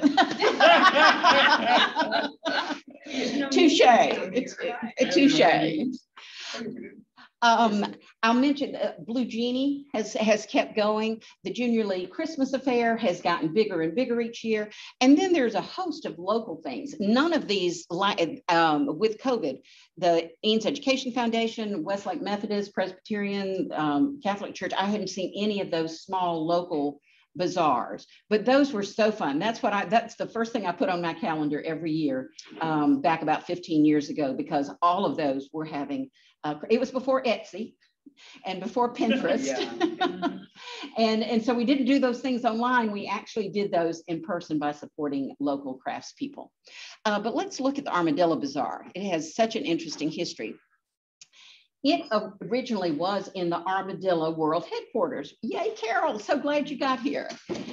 Touche. It's touche. I'll mention Blue Genie has kept going. The Junior League Christmas Affair has gotten bigger and bigger each year. And then there's a host of local things. None of these, with COVID, the Eanes Education Foundation, Westlake Methodist, Presbyterian, Catholic Church, I hadn't seen any of those small local bazaars, but those were so fun. That's the first thing I put on my calendar every year, back about 15 years ago, because all of those were having, it was before Etsy, and before Pinterest. And so we didn't do those things online. We actually did those in person by supporting local craftspeople. But let's look at the Armadillo Bazaar. It has such an interesting history. It originally was in the Armadillo World Headquarters. Yay, Carol, so glad you got here.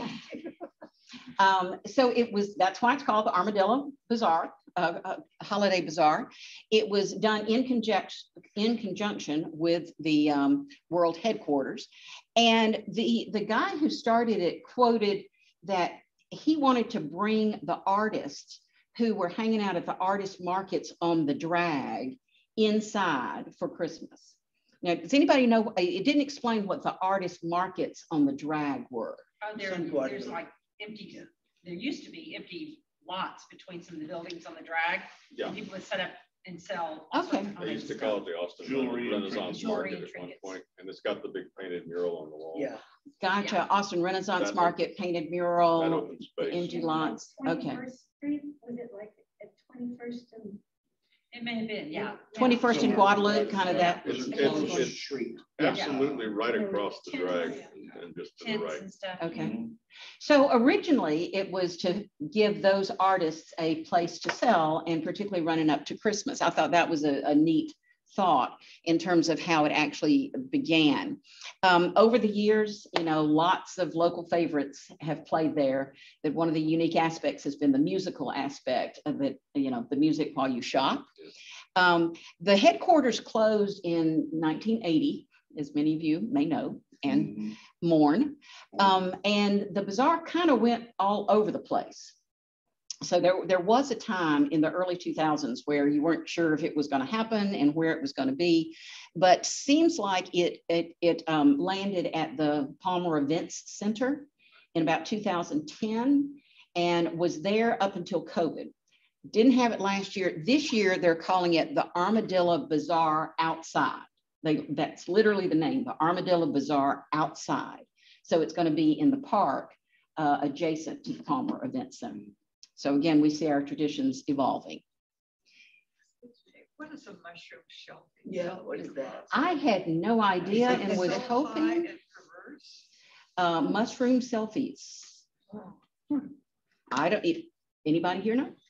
So that's why it's called the Armadillo Bazaar, Holiday Bazaar. It was done in conjunction with the World Headquarters. And the guy who started it quoted that he wanted to bring the artists who were hanging out at the artist markets on the drag inside for Christmas. Now, does anybody know, it didn't explain what the artist markets on the drag were. Oh, there's like empty, there used to be empty lots between some of the buildings on the drag. Yeah. And people would set up and sell. Okay. They used to call it the Austin Jewelry Renaissance jewelry Market and at one trinkets. point, and it's got the big painted mural on the wall. Yeah. Gotcha. Yeah. Austin Renaissance That Market, painted That mural, open space. empty lots. Okay. 21st Street, was it like at 21st and? It may have been, yeah. 21st and Guadalupe, kind of that. It's Street. absolutely right across the drag and just to the Tents right. and stuff. Okay. So originally it was to give those artists a place to sell, and particularly running up to Christmas. I thought that was a neat thought in terms of how it actually began. Over the years, lots of local favorites have played there. That one of the unique aspects has been the musical aspect of it, the music while you shop. The headquarters closed in 1980, as many of you may know and mourn. And the bazaar kind of went all over the place. So there was a time in the early 2000s where you weren't sure if it was going to happen and where it was going to be, but seems like it landed at the Palmer Events Center in about 2010 and was there up until COVID. Didn't have it last year. This year, they're calling it the Armadillo Bazaar Outside. That's literally the name, the Armadillo Bazaar Outside. So it's going to be in the park adjacent to the Palmer Event Center. So again, we see our traditions evolving. What is a mushroom shelfie? Yeah, what is that? I had no idea and was hoping. Mushroom selfies. I don't. Anybody here know?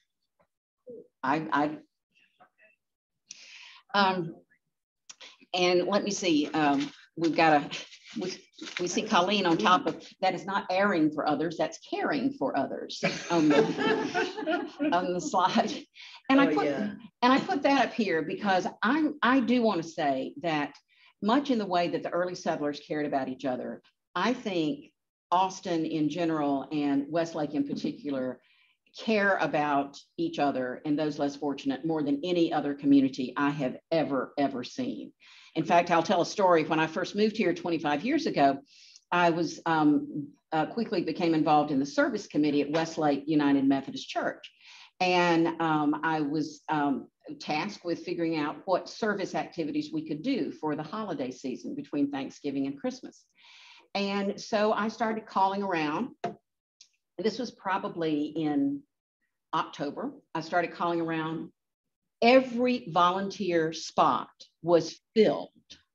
And let me see. We've got we see Colleen on top of that. Is not airing for others, that's caring for others on the slide. And I put that up here because I do want to say that much in the way that the early settlers cared about each other, I think Austin in general and Westlake in particular care about each other and those less fortunate more than any other community I have ever seen. In fact, I'll tell a story. When I first moved here 25 years ago, I was quickly became involved in the service committee at Westlake United Methodist Church. And I was tasked with figuring out what service activities we could do for the holiday season between Thanksgiving and Christmas. And so I started calling around. This was probably in October. I started calling around. Every volunteer spot was filled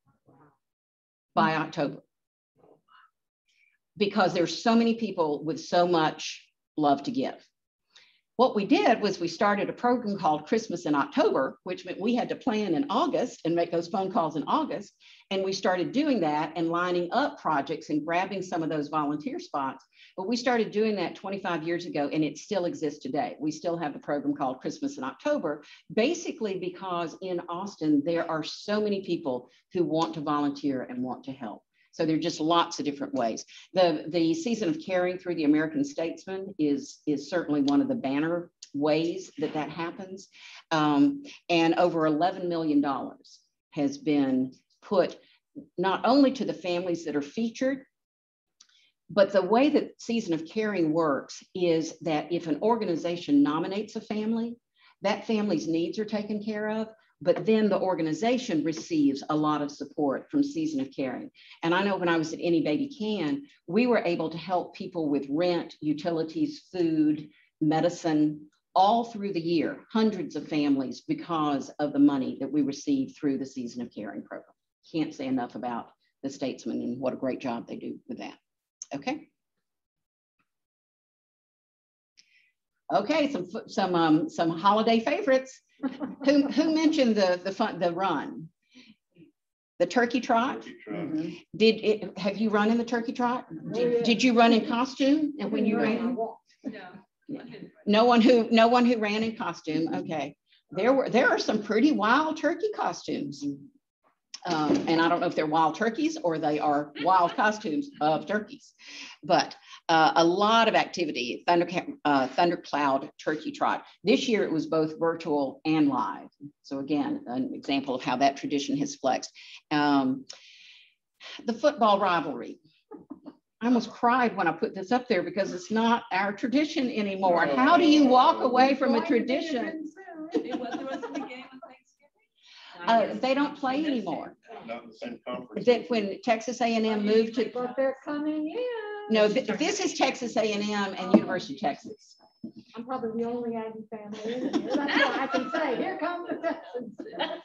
by October because there's so many people with so much love to give. What we did was we started a program called Christmas in October, which meant we had to plan in August and make those phone calls in August. And we started doing that and lining up projects and grabbing some of those volunteer spots. But we started doing that 25 years ago, and it still exists today. We still have a program called Christmas in October, basically because in Austin, there are so many people who want to volunteer and want to help. So there are just lots of different ways. The season of caring through the American Statesman is certainly one of the banner ways that happens. And over $11 million has been put not only to the families that are featured, but the way that Season of Caring works is that if an organization nominates a family, that family's needs are taken care of, but then the organization receives a lot of support from Season of Caring. And I know when I was at Any Baby Can, we were able to help people with rent, utilities, food, medicine, all through the year, hundreds of families because of the money that we received through the Season of Caring program. can't say enough about the Statesman and what a great job they do with that. Okay. Okay, some holiday favorites. Who mentioned the run? The turkey trot. Mm-hmm. Have you run in the turkey trot? Did you run in costume? And when you ran? No one who ran in costume. Okay. There are some pretty wild turkey costumes. And I don't know if they're wild turkeys or they are wild costumes of turkeys, but a lot of activity, thundercloud turkey trot. This year it was both virtual and live. So again, an example of how that tradition has flexed. The football rivalry. I almost cried when I put this up there because it's not our tradition anymore. How do you walk away from a tradition? They don't play anymore. Not in the same conference. That when Texas A&M moved to, But they're coming in. no, this is Texas A&M and University of Texas. I'm probably the only Aggie family in here. That's all I can say. Here come the Texans.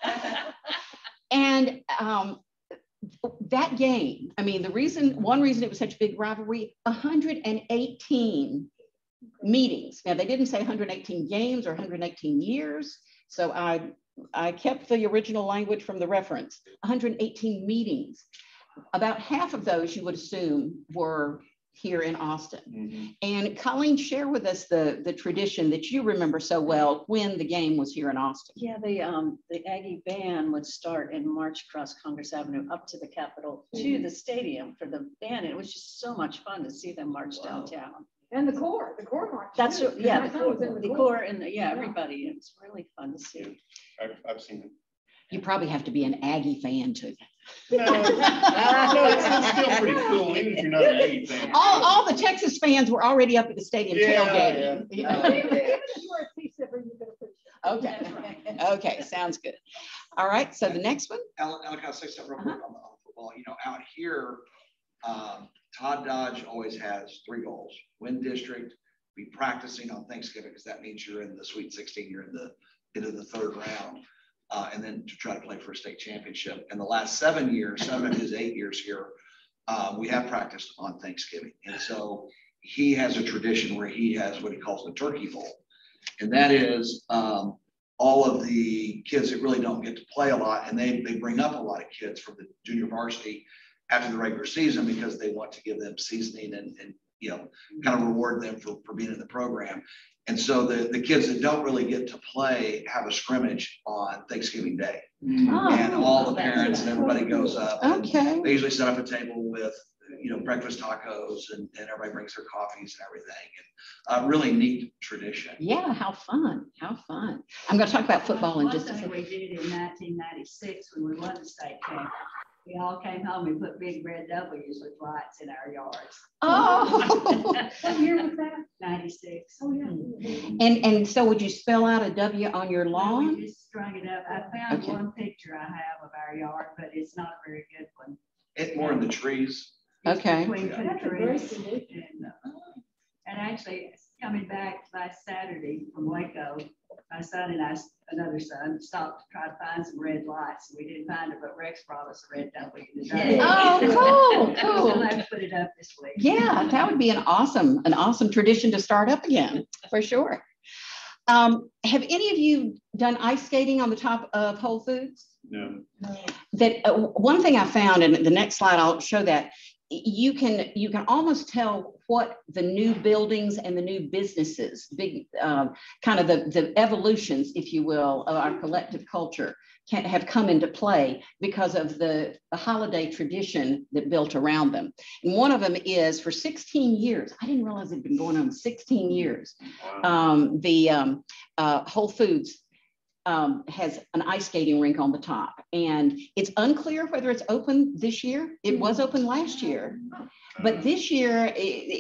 And that game, I mean, one reason it was such a big rivalry, 118 meetings. Now, they didn't say 118 games or 118 years. So I kept the original language from the reference, 118 meetings. About half of those you would assume were here in Austin. Mm-hmm. And Colleen, share with us the tradition that you remember so well when the game was here in Austin. Yeah, the Aggie band would start and march across Congress Avenue up to the Capitol, to the stadium for the band. And it was just so much fun to see them march downtown. And the corps march. That's what, yeah, the corps and everybody. It's really fun to see. I've seen it. You probably have to be an Aggie fan to. No, it's still pretty cool, even if you're not an Aggie fan. All the Texas fans were already up at the stadium tailgating. Okay, sounds good. All right, so the next one. Ellen, can I say something real quick on the football? You know, out here, Todd Dodge always has 3 goals: win district, be practicing on Thanksgiving because that means you're in the Sweet 16, you're into the 3rd round. And then to try to play for a state championship. And the last 7 of his 8 years here, we have practiced on Thanksgiving. And so he has a tradition where he has what he calls the turkey bowl. And that is all of the kids that really don't get to play a lot. And they bring up a lot of kids from the junior varsity after the regular season because they want to give them seasoning and you know, kind of reward them for being in the program. And so the kids that don't really get to play have a scrimmage on Thanksgiving Day. Oh, and all the parents and everybody goes up. Okay. They usually set up a table with, you know, breakfast tacos and everybody brings their coffees and everything. And really neat tradition. Yeah, how fun. How fun. I'm going to talk about football in just a second. We did in 1996 when we won the state championship. We all came home and put big red W's with lights in our yards. Oh, what year was that? 96. Oh, yeah. And so would you spell out a W on your lawn? We just strung it up. I found one picture I have of our yard, but it's not a very good one. It's more in the trees. Okay. Between two trees. And actually, coming back last Saturday from Waco, my son and another son stopped to try to find some red lights. We didn't find it, but Rex brought us a red W today. Oh, cool. We'll have to put it up this week. Yeah, that would be an awesome tradition to start up again, for sure. Have any of you done ice skating on the top of Whole Foods? No. That one thing I found, and the next slide I'll show that, you can almost tell what the new buildings and the new businesses, big kind of the evolutions, if you will, of our collective culture have come into play because of the holiday tradition that built around them. And one of them is for 16 years, I didn't realize it'd been going on 16 years. The Whole Foods has an ice skating rink on the top, and it's unclear whether it's open this year. It was open last year, but this year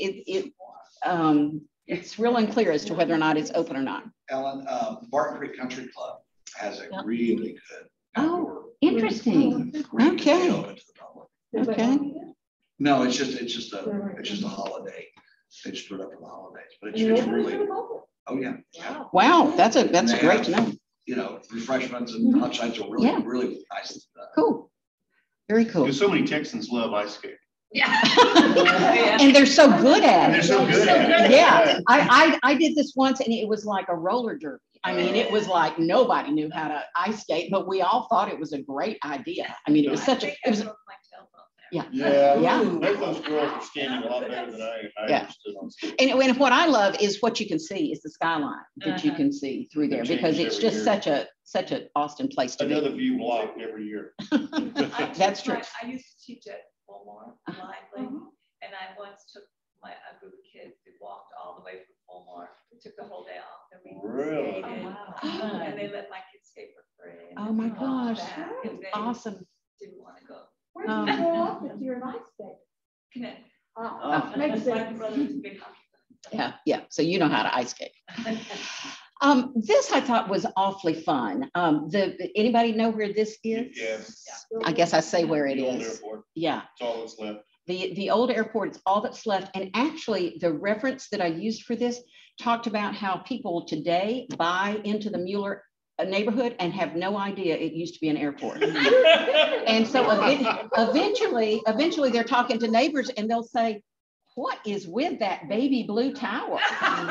it's real unclear as to whether or not it's open or not. Ellen, Barton Creek Country Club has a really good outdoor. Oh, interesting. Okay. Open to the public. Okay. No, it's just a holiday. They just put it up for the holidays, but it's really. Oh yeah. Wow, that's great to know. You know, refreshments and hot sides are really nice. Cool. Very cool. Because so many Texans love ice skating. Yeah. And they're so good at it. They're so good at it. Yeah. I did this once and it was like a roller derby. I mean, it was like nobody knew how to ice skate, but we all thought it was a great idea. I mean, it was such a, it was, yeah. Yeah. Both those girls are skating a lot better than I understood on skating. And what I love is what you can see is the skyline that you can see through there, because it's just such an Austin place to be. Another view block every year. That's true. I used to teach at Fulmore Lively, and I once took a group of kids who walked all the way from Fulmore. We took the whole day off, and we Really? skated, and they let my kids skate for free. Oh my gosh, awesome. Didn't want to go. Where did you grow up if you're an ice skater? Connect. Makes My sense. brother's a big hockey. Yeah. So you know how to ice skate. This I thought was awfully fun. Anybody know where this is? Yes. I guess I say where it The old is. airport. Yeah. It's all that's left. The old airport is all that's left. And actually the reference that I used for this talked about how people today buy into the Mueller neighborhood and have no idea it used to be an airport. And so eventually they're talking to neighbors and they'll say, what is with that baby blue tower?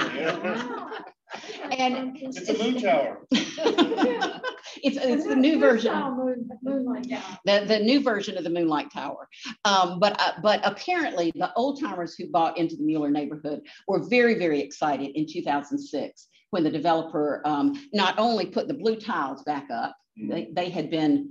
And it's a moon tower. It's the new version. The new version of the Moonlight Tower. But apparently the old timers who bought into the Mueller neighborhood were very, very excited in 2006 when the developer not only put the blue tiles back up, they had been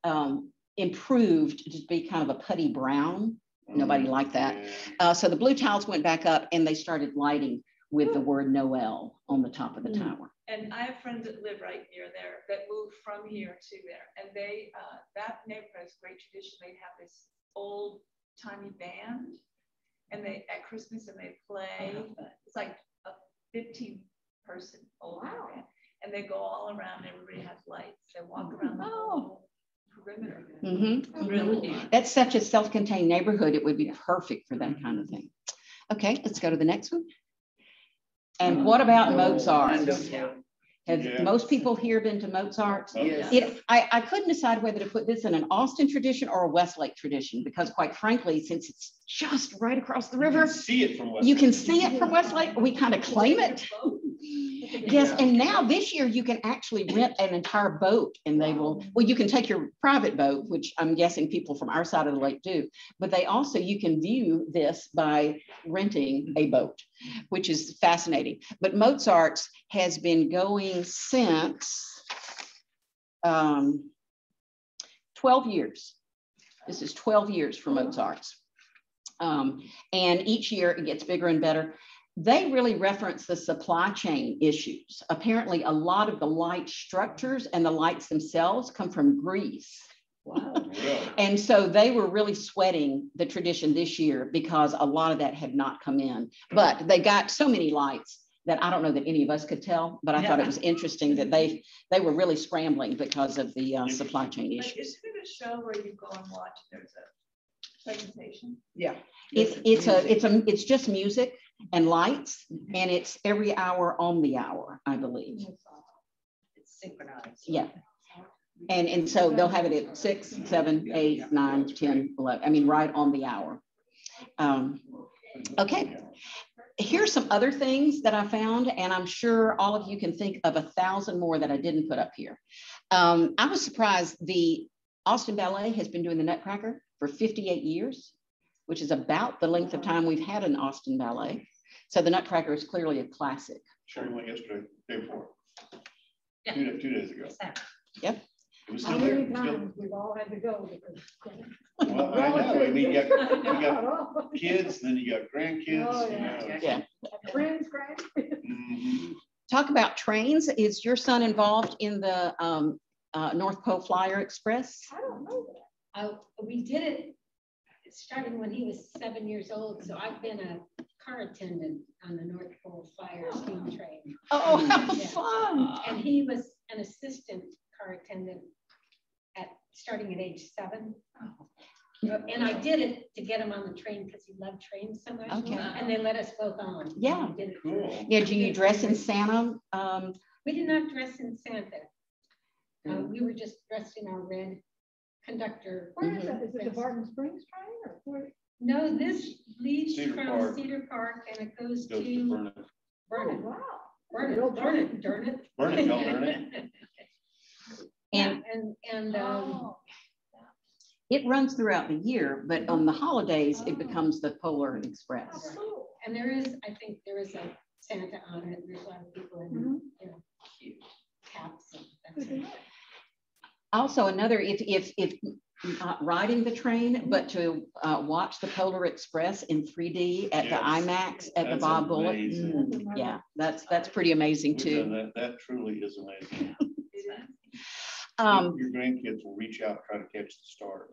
improved to be kind of a putty brown. Nobody liked that. So the blue tiles went back up and they started lighting with the word Noel on the top of the tower. And I have friends that live right near there that moved from here to there. And they, that neighborhood has great tradition. They have this old timey band and they, at Christmas, and they play. It's like a 15-person old band. And they go all around, everybody has lights. They walk around the whole perimeter. Really neat. That's such a self-contained neighborhood. It would be perfect for that kind of thing. Okay, let's go to the next one. And what about Mozart's? Have most people here been to Mozart's? Yes. I couldn't decide whether to put this in an Austin tradition or a Westlake tradition, because quite frankly, since it's just right across the river, you can see it from Westlake. We kind of claim it. Yes, and now this year you can actually rent an entire boat and they will, well, you can take your private boat, which I'm guessing people from our side of the lake do, but they also, you can view this by renting a boat, which is fascinating. But Mozart's has been going since 12 years. This is 12 years for Mozart's. And each year it gets bigger and better. They really reference the supply chain issues. Apparently, a lot of the light structures and the lights themselves come from Greece. Wow. And so they were really sweating the tradition this year because a lot of that had not come in. But they got so many lights that I don't know that any of us could tell, but I thought it was interesting that they were really scrambling because of the supply chain issues. Isn't it a show where you go and watch? There's a presentation. Yeah, it's just music and lights, and it's every hour on the hour, I believe. It's synchronized. Yeah. And so they'll have it at 6, 7, 8, 9, 10, 11. I mean, right on the hour. Okay. Here's some other things that I found, and I'm sure all of you can think of 1,000 more that I didn't put up here. I was surprised the Austin Ballet has been doing the Nutcracker for 58 years, which is about the length of time we've had an Austin Ballet. So the Nutcracker is clearly a classic. Sure, went yesterday, day before. Yeah. 2 days ago. Yep. It was How still many there. times we've all had to go because. Well, I know. I mean, you got kids, then you got grandkids. Oh, you know. Yeah. Friends, grandkids. Talk about trains. Is your son involved in the North Pole Flyer Express? I don't know that. We did it starting when he was 7 years old. So I've been a car attendant on the North Pole Flyer steam train. Oh, how fun. And he was an assistant car attendant starting at age 7. And I did it to get him on the train because he loved trains so much. Okay. And they let us both on. Yeah. Cool. Yeah. Do you dress in Santa? We did not dress in Santa. We were just dressed in our red conductor. Where is that? Is it the Barton Springs train or where? No, this leads Cedar from Park. Cedar Park and it goes Goes to to Vernon. Vernon. Oh, wow. Burn it, darn it. Burn it, don't burn it. And it runs throughout the year, but on the holidays, it becomes the Polar Express. And there is, I think there is a Santa on it. There's a lot of people in, you know, cute caps and that's it. Also, another, if not riding the train, but to watch the Polar Express in 3D at the IMAX at the Bob Bullock. Yeah, that's pretty amazing too. That truly is amazing. Your grandkids will reach out, try to catch the star.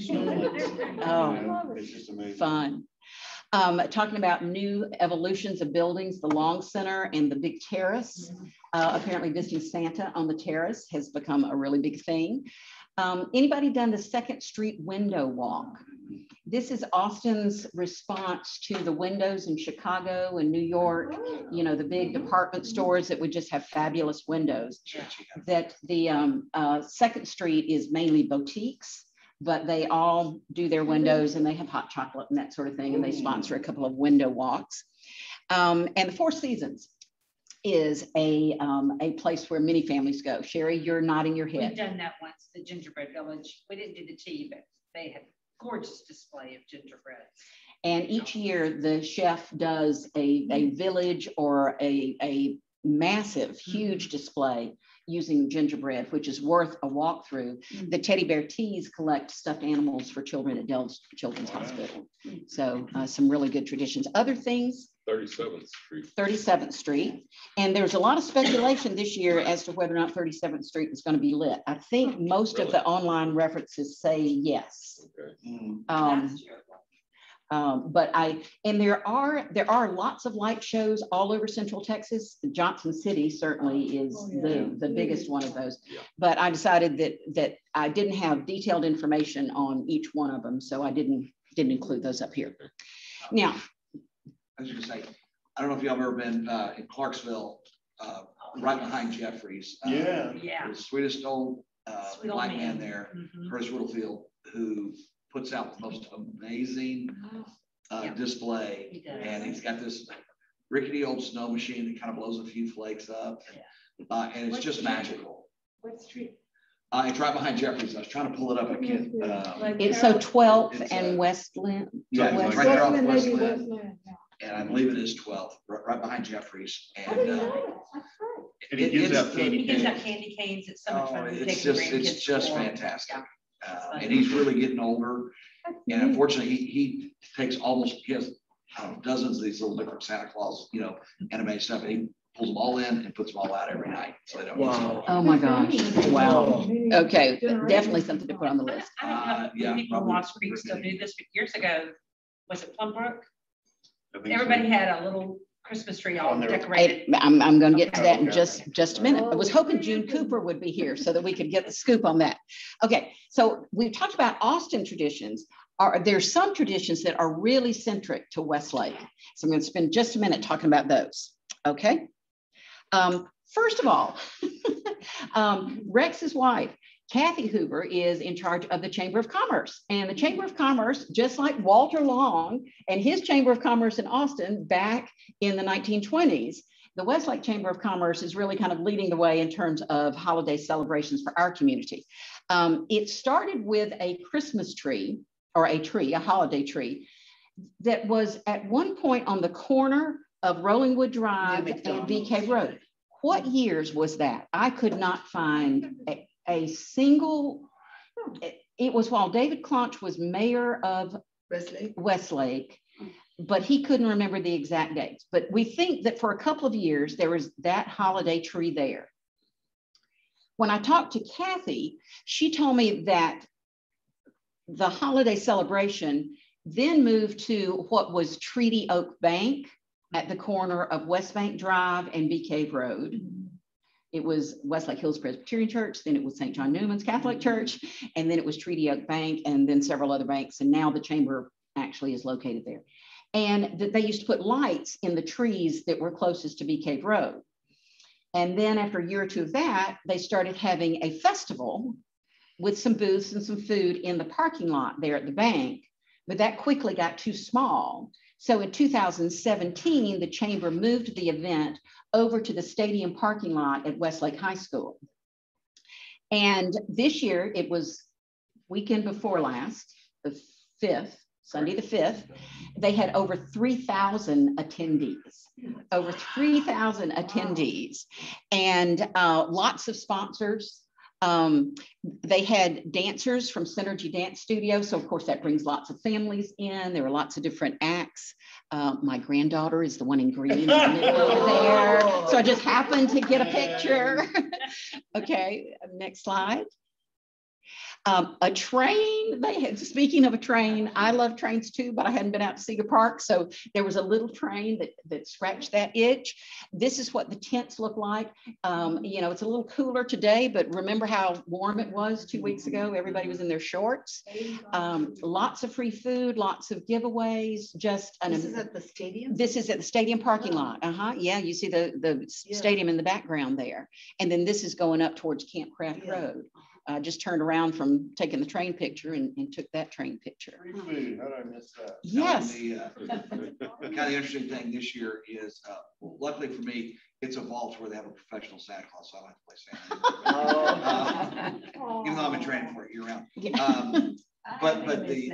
It's just amazing. Fun. Talking about new evolutions of buildings, the Long Center and the big terrace. Apparently visiting Santa on the terrace has become a really big thing. Anybody done the 2nd Street window walk? This is Austin's response to the windows in Chicago and New York, you know, the big department stores that would just have fabulous windows. That the 2nd Street is mainly boutiques, but they all do their windows and they have hot chocolate and that sort of thing. And they sponsor a couple of window walks. And the Four Seasons is a place where many families go. Sherry, you're nodding your head. We've done that once, the Gingerbread Village. We didn't do the tea, but they had a gorgeous display of gingerbread. And each year the chef does a village or a massive, huge display using gingerbread, which is worth a walkthrough. The Teddy Bear Teas collect stuffed animals for children at Dell's Children's Hospital. So some really good traditions. Other things? 37th Street. 37th Street. And there's a lot of speculation this year as to whether or not 37th Street is going to be lit. I think most of the online references say yes. Okay. And there are lots of light shows all over Central Texas. Johnson City certainly is the biggest one of those. Yeah. But I decided that I didn't have detailed information on each one of them, so I didn't include those up here. Now, I was just gonna say, I don't know if y'all have ever been in Clarksville, right behind Jeffries. The sweetest old black man there, Curtis Whittlefield, who puts out the most amazing display. And he's got this rickety old snow machine that kind of blows a few flakes up. And it's just magical. What street? It's right behind Jeffries. I was trying to pull it up. I can't. it's so 12th and Westland. Yeah, West right there off Westland, maybe Westland. Westland, yeah. And I believe it is 12th, right behind Jeffries. And And he gives out He gives out candy canes. It's so much fun. it's just fantastic. And he's really getting older. And unfortunately, he takes he has dozens of these little different Santa Claus, animated stuff. And he pulls them all in and puts them all out every night. So they don't. Wow. Oh my gosh. Wow. Okay. Definitely something to put on the list. I don't know if people in Lost Creek still do this, but years ago, was it Plumbrook? Everybody had a little Christmas tree all decorated. I'm going to get to that in just a minute. I was hoping June Cooper would be here so that we could get the scoop on that. Okay, so we've talked about Austin traditions. There's some traditions that are really centric to Westlake. So I'm going to spend just a minute talking about those. Okay. First of all, Rex's wife, Kathy Hoover, is in charge of the Chamber of Commerce. And the Chamber of Commerce, just like Walter Long and his Chamber of Commerce in Austin back in the 1920s, the Westlake Chamber of Commerce is really kind of leading the way in terms of holiday celebrations for our community. It started with a Christmas tree, or a holiday tree, that was at one point on the corner of Rollingwood Drive and BK Road. What years was that? I could not find a single, it was while David Clonch was mayor of Westlake, but he couldn't remember the exact dates. But we think that for a couple of years, there was that holiday tree there. When I talked to Kathy, she told me that the holiday celebration then moved to what was Treaty Oak Bank at the corner of West Bank Drive and Bee Cave Road. It was Westlake Hills Presbyterian Church, then it was St. John Newman's Catholic Church, and then it was Treaty Oak Bank, and then several other banks, and now the chamber actually is located there. And they used to put lights in the trees that were closest to Bee Cave Road. And then after a year or two of that, they started having a festival with some booths and some food in the parking lot there at the bank, but that quickly got too small. So in 2017, the chamber moved the event over to the stadium parking lot at Westlake High School. And this year, it was weekend before last, the 5th, Sunday the 5th, they had over 3,000 attendees, over 3,000 attendees, and lots of sponsors. They had dancers from Synergy Dance Studio. So of course that brings lots of families in. There were lots of different acts. My granddaughter is the one in green in the middle over there. So I just happened to get a picture. Okay, next slide. A train, they had, speaking of a train, I love trains too, but I hadn't been out to Cedar Park. So there was a little train that scratched that itch. This is what the tents look like. You know, it's a little cooler today, but remember how warm it was 2 weeks ago? Everybody was in their shorts. Lots of free food, lots of giveaways, just an. This is at the stadium? This is at the stadium parking lot. Yeah, you see the stadium in the background there. And then this is going up towards Camp Craft Road. Just turned around from taking the train picture and took that train picture. How did I miss that? Yes. The kind of interesting thing this year is, luckily for me, it's a vault where they have a professional Santa Claus, so I don't have to play Santa. Even though I've been training for it year round. But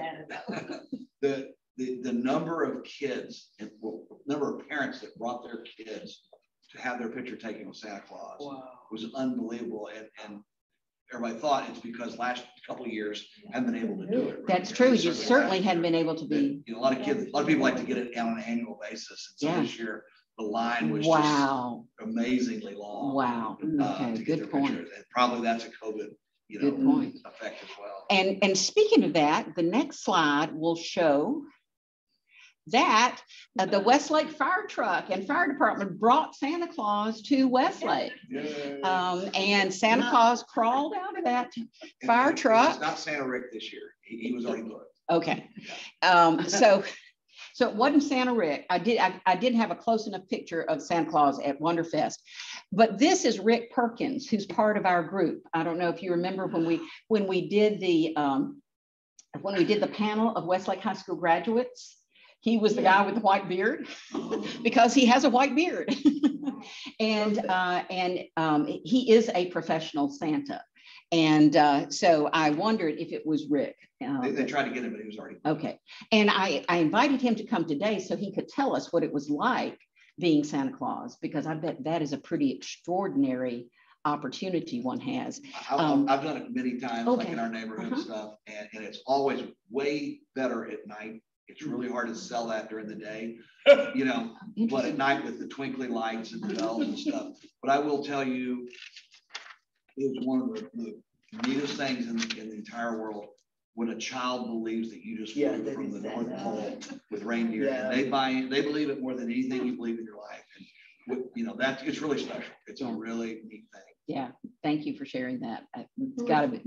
the number of kids and number of parents that brought their kids to have their picture taken with Santa Claus was unbelievable, and everybody thought it's because last couple of years haven't been able to do it. Right? That's true. You certainly hadn't been able to be. You know, a lot of people like to get it on an annual basis. And so this year, the line was just amazingly long. Wow. Okay, to get good point. And probably that's a COVID, good point. effect as well. And speaking of that, the next slide will show that the Westlake fire truck and fire department brought Santa Claus to Westlake. And Santa Claus crawled out of that fire truck. It's not Santa Rick this year. He was already booked. Okay. So it wasn't Santa Rick. I didn't have a close enough picture of Santa Claus at Wonderfest, but this is Rick Perkins, who's part of our group. I don't know if you remember when we did the panel of Westlake High School graduates. He was the guy with the white beard because he has a white beard. and he is a professional Santa. And so I wondered if it was Rick. They tried to get him, but he was already. Okay. And I invited him to come today so he could tell us what it was like being Santa Claus, because I bet that is a pretty extraordinary opportunity one has. I've done it many times, like in our neighborhood and stuff, and it's always way better at night. It's really hard to sell that during the day, you know, but at night with the twinkling lights and the bells and stuff. But I will tell you, it was one of the neatest things in the entire world when a child believes that you just flew from the North Pole with reindeer, and they believe it more than anything you believe in your life. And you know, it's really special. It's a really neat thing. Yeah, thank you for sharing that. It's gotta be.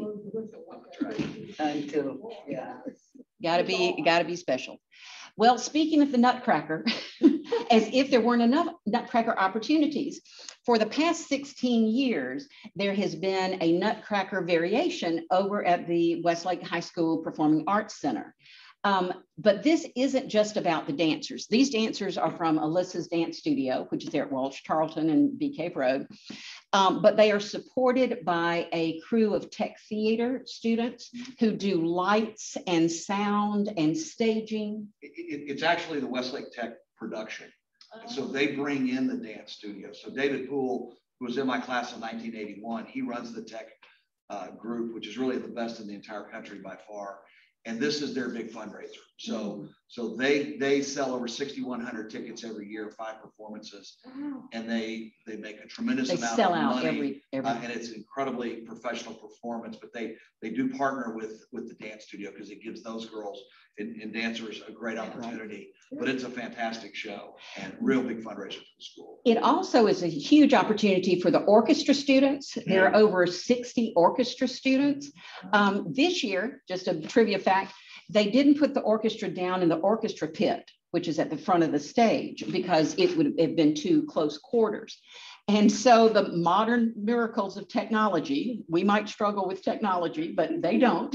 Gotta be special. Well, speaking of the Nutcracker, as if there weren't enough Nutcracker opportunities, for the past 16 years, there has been a Nutcracker variation over at the Westlake High School Performing Arts Center. But this isn't just about the dancers. These dancers are from Alyssa's Dance Studio, which is there at Walsh Tarleton and Bee Cave Road. But they are supported by a crew of tech theater students who do lights and sound and staging. It's actually the Westlake Tech production. So they bring in the dance studio. So David Poole, who was in my class in 1981, he runs the tech group, which is really the best in the entire country by far. And this is their big fundraiser. So they sell over 6,100 tickets every year, 5 performances, and they make a tremendous amount of money. And it's an incredibly professional performance. But they do partner with the dance studio because it gives those girls and dancers a great opportunity. But it's a fantastic show and real big fundraiser for the school. It also is a huge opportunity for the orchestra students. There are over 60 orchestra students. This year, just a trivia fact, they didn't put the orchestra down in the orchestra pit, which is at the front of the stage, because it would have been too close quarters. And so the modern miracles of technology, we might struggle with technology, but they don't.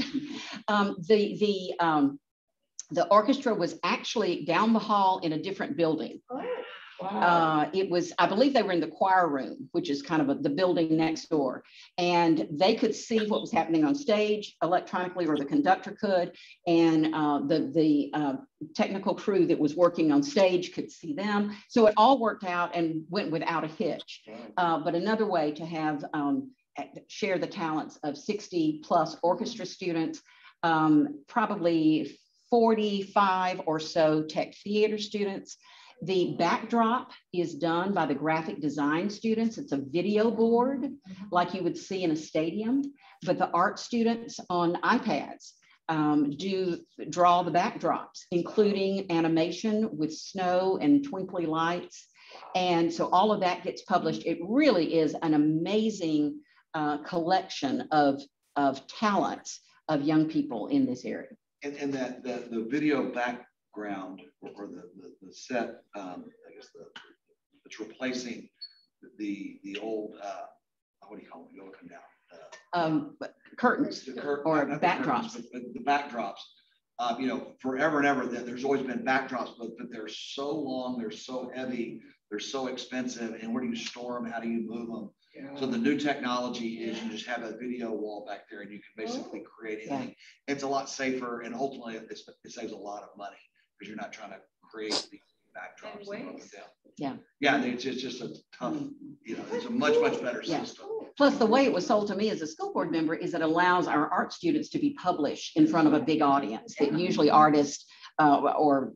The orchestra was actually down the hall in a different building. Oh, wow. It was, I believe they were in the choir room, which is kind of the building next door. And they could see what was happening on stage electronically, or the conductor could. And the technical crew that was working on stage could see them. So it all worked out and went without a hitch. But another way to have share the talents of 60 plus orchestra students, probably 45 or so tech theater students. The backdrop is done by the graphic design students. It's a video board like you would see in a stadium, but the art students on iPads do draw the backdrops, including animation with snow and twinkly lights. And so all of that gets published. It really is an amazing collection of talents of young people in this area. And that the video background or the set, I guess it's replacing the old what do you call them? You go looking down. Curtains or backdrops. The backdrops. You know, forever and ever, there's always been backdrops, but they're so long, they're so heavy, they're so expensive. And where do you store them? How do you move them? Yeah. So the new technology is you just have a video wall back there, and you can basically create anything. Yeah. It's a lot safer, and ultimately it saves a lot of money because you're not trying to create the backdrops. Yeah, it's just a tough, you know, it's a much better system. Plus, the way it was sold to me as a school board member is it allows our art students to be published in front of a big audience that usually artists or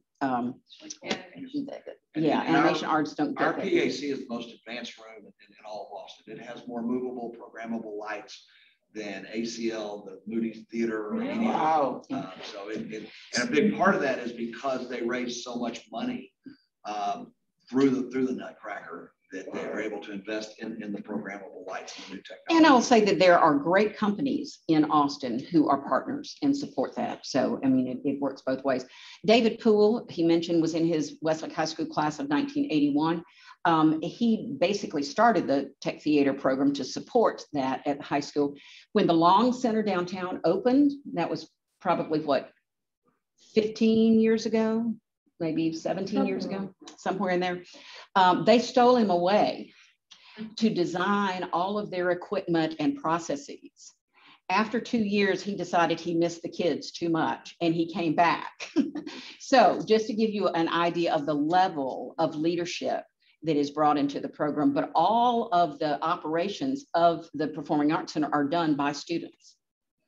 animation artists don't get. Our PAC is the most advanced room in all of Austin. It has more movable, programmable lights than ACL, the Moody Theater, or any other. So and a big part of that is because they raise so much money through the Nutcracker that they are able to invest in the programmable lights and new technology. And I'll say that there are great companies in Austin who are partners and support that. So, I mean, it works both ways. David Poole, he mentioned, was in his Westlake High School class of 1981. He basically started the Tech Theater program to support that at the high school. When the Long Center downtown opened, that was probably what, 15 years ago? Maybe 17 years ago, somewhere in there. They stole him away to design all of their equipment and processes. After 2 years, he decided he missed the kids too much and he came back. So just to give you an idea of the level of leadership that is brought into the program, but all of the operations of the Performing Arts Center are done by students.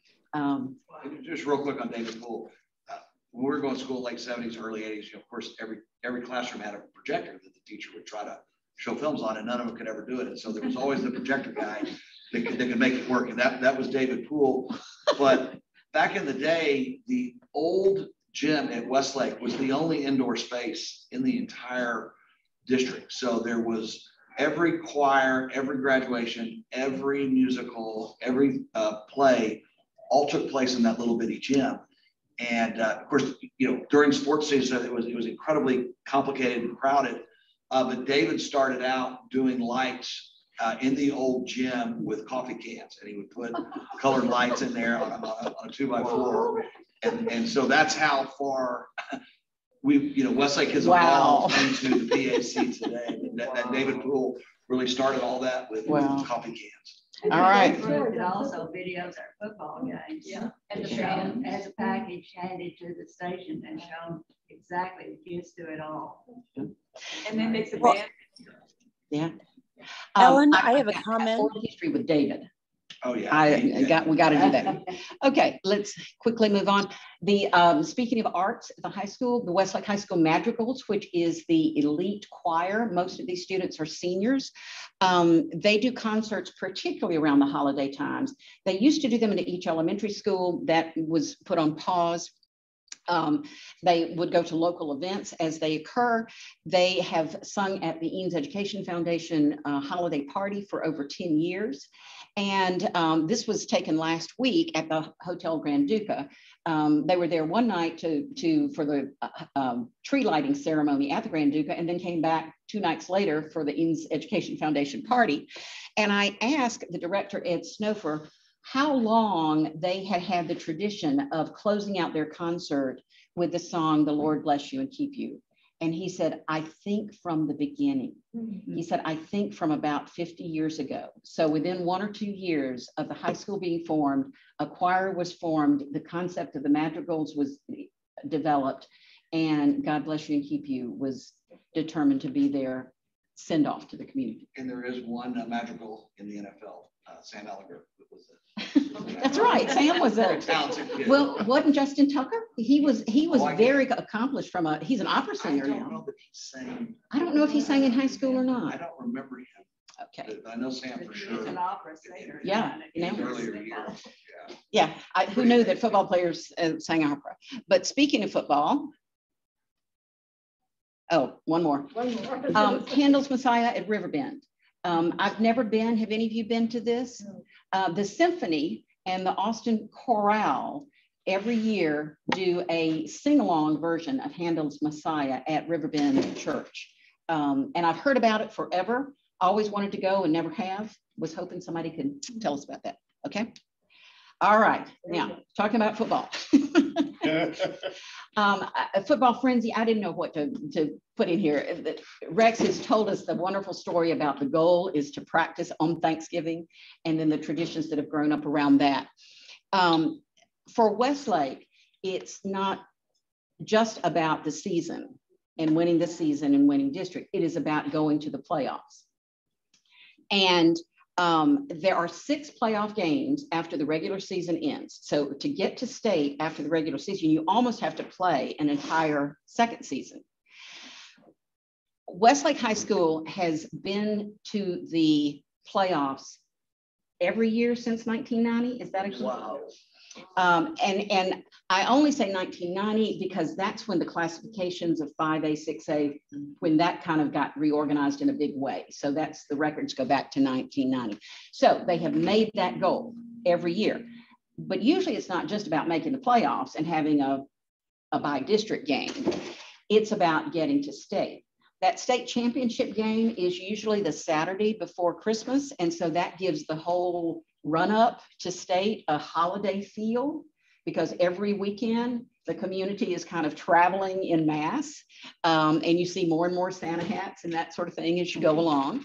Just real quick on David Poole. When we were going to school late 70s, early 80s, you know, of course, every classroom had a projector that the teacher would try to show films on, and none of them could ever do it. And so there was always the projector guy that could make it work. And that was David Poole. But back in the day, the old gym at Westlake was the only indoor space in the entire district. So there was every choir, every graduation, every musical, every play all took place in that little bitty gym. And of course, you know, during sports season, it was incredibly complicated and crowded. But David started out doing lights in the old gym with coffee cans, and he would put colored lights in there on a 2x4. And so that's how far Westlake has evolved into the PAC today. That David Poole really started all that with coffee cans. All right. It also videos our football games. Yeah. And shown as a package handed to the station and shown exactly the kids do it all. And then there's a band. Yeah. Ellen, I have a comment. History with David. Oh yeah. We got to do that. Okay, let's quickly move on. The speaking of arts at the high school, the Westlake High School Madrigals, which is the elite choir. Most of these students are seniors. They do concerts, particularly around the holiday times. They used to do them at each elementary school. That was put on pause. They would go to local events as they occur. They have sung at the Eanes Education Foundation holiday party for over 10 years. And this was taken last week at the Hotel Grand Duca. They were there one night for the tree lighting ceremony at the Grand Duca, and then came back 2 nights later for the Eanes Education Foundation party. And I asked the director, Ed Snofer, how long they had the tradition of closing out their concert with the song, "The Lord Bless You and Keep You." And he said, I think from the beginning. He said, I think from about 50 years ago. So within 1 or 2 years of the high school being formed, a choir was formed, the concept of the madrigals was developed, and "God Bless You and Keep You" was determined to be their send off to the community. And there is one madrigal in the NFL, Sam Ellinger. That's right. Sam was a talented kid. Well, wasn't Justin Tucker? He was very accomplished he's an opera singer now. I don't know that he sang. I don't know if he sang in high school or not. I don't remember him. Okay. But I know Sam for sure. He's an opera singer. Yeah. In earlier years. Yeah. Who knew that football players sang opera? But speaking of football, one more. Handel's Messiah at Riverbend. I've never been. Have any of you been to this? The symphony and the Austin Chorale every year do a sing-along version of Handel's Messiah at Riverbend Church. And I've heard about it forever. Always wanted to go and never have. Was hoping somebody could tell us about that. Okay. All right. Now, talking about football. A football frenzy. I didn't know what to put in here. Rex has told us the wonderful story about the goal is to practice on Thanksgiving, and then the traditions that have grown up around that. For Westlake, it's not just about the season and winning the season and winning district. It is about going to the playoffs. And there are 6 playoff games after the regular season ends. So to get to state after the regular season, you almost have to play an entire second season. Westlake High School has been to the playoffs every year since 1990. Is that a wow? And I only say 1990 because that's when the classifications of 5A, 6A, when that kind of got reorganized in a big way. So that's the records go back to 1990. So they have made that goal every year. But usually it's not just about making the playoffs and having a by district game. It's about getting to state. That state championship game is usually the Saturday before Christmas. And so that gives the whole run up to state a holiday feel, because every weekend the community is kind of traveling in mass, and you see more and more Santa hats and that sort of thing as you go along.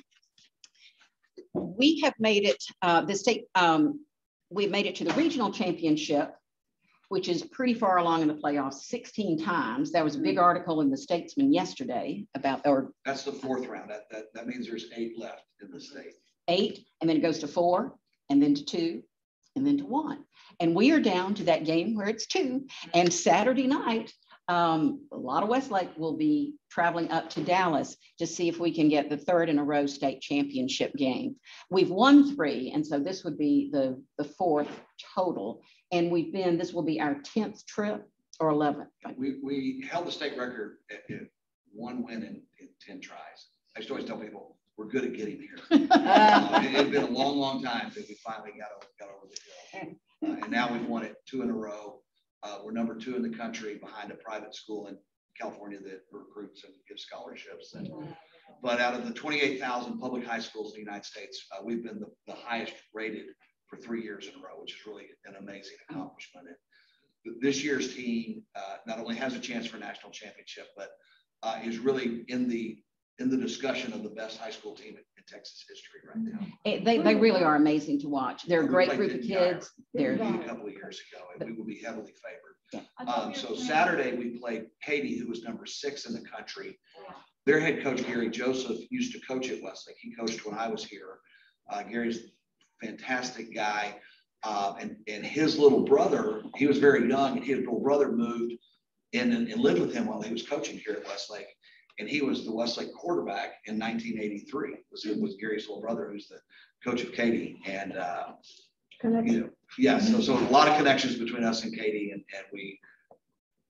We have made it we've made it to the regional championship, which is pretty far along in the playoffs, 16 times. There was a big article in the Statesman yesterday about, that's the 4th round. That means there's 8 left in the state. 8, and then it goes to 4, and then to 2, and then to 1. And we are down to that game where it's 2. And Saturday night, a lot of Westlake will be traveling up to Dallas to see if we can get the 3rd in a row state championship game. We've won 3, and so this would be the 4th total. And this will be our 10th trip or 11th. We held the state record at 1 win in 10 tries. I used to always tell people, we're good at getting here. It's been a long, long time that we finally got over the hill. And now we've won it 2 in a row. We're number 2 in the country behind a private school in California that recruits and gives scholarships. But out of the 28,000 public high schools in the United States, we've been the highest rated for 3 years in a row, which is really an amazing accomplishment. And this year's team not only has a chance for a national championship, but is really in the discussion of the best high school team in Texas history right now. They really are amazing to watch. They're a great group of kids. They're a couple of years ago, and we will be heavily favored. So Saturday we played Katy, who was number 6 in the country. Their head coach, Gary Joseph, used to coach at Westlake. He coached when I was here. Gary's a fantastic guy. And his little brother, he was very young, and his little brother moved in and lived with him while he was coaching here at Westlake. And he was the Westlake quarterback in 1983. It was Gary's little brother, who's the coach of Katy. And so a lot of connections between us and Katy, and we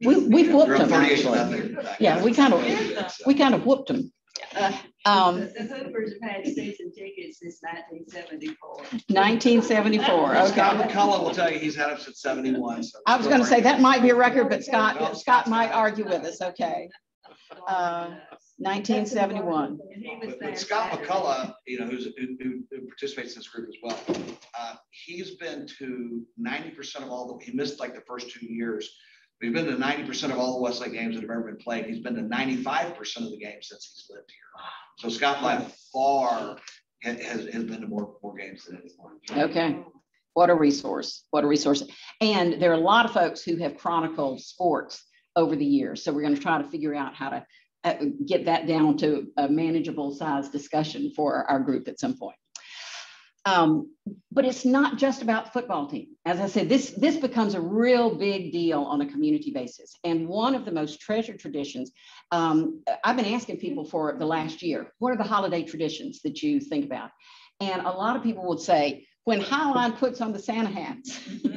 We've whooped We're up them 38-0. actually. Yeah, we kind of whooped them. The Hoopers have had season tickets since 1974. 1974. Okay. Scott McCullough will tell you he's had them since 71. So I was going to say that might be a record, but Scott might argue with us. Okay. 1971. But Scott McCullough, you know, who participates in this group as well, he's been to 90% of all the, he missed like the first 2 years, but he's been to 90% of all the Westlake games that have ever been played. He's been to 95% of the games since he's lived here. So Scott by far has been to more games than anyone. Okay. What a resource. What a resource. And there are a lot of folks who have chronicled sports over the years. So we're going to try to figure out how to get that down to a manageable size discussion for our group at some point. But it's not just about the football team. As I said, this becomes a real big deal on a community basis. And one of the most treasured traditions, I've been asking people for the last year, what are the holiday traditions that you think about? And a lot of people would say, when Highline puts on the Santa hats,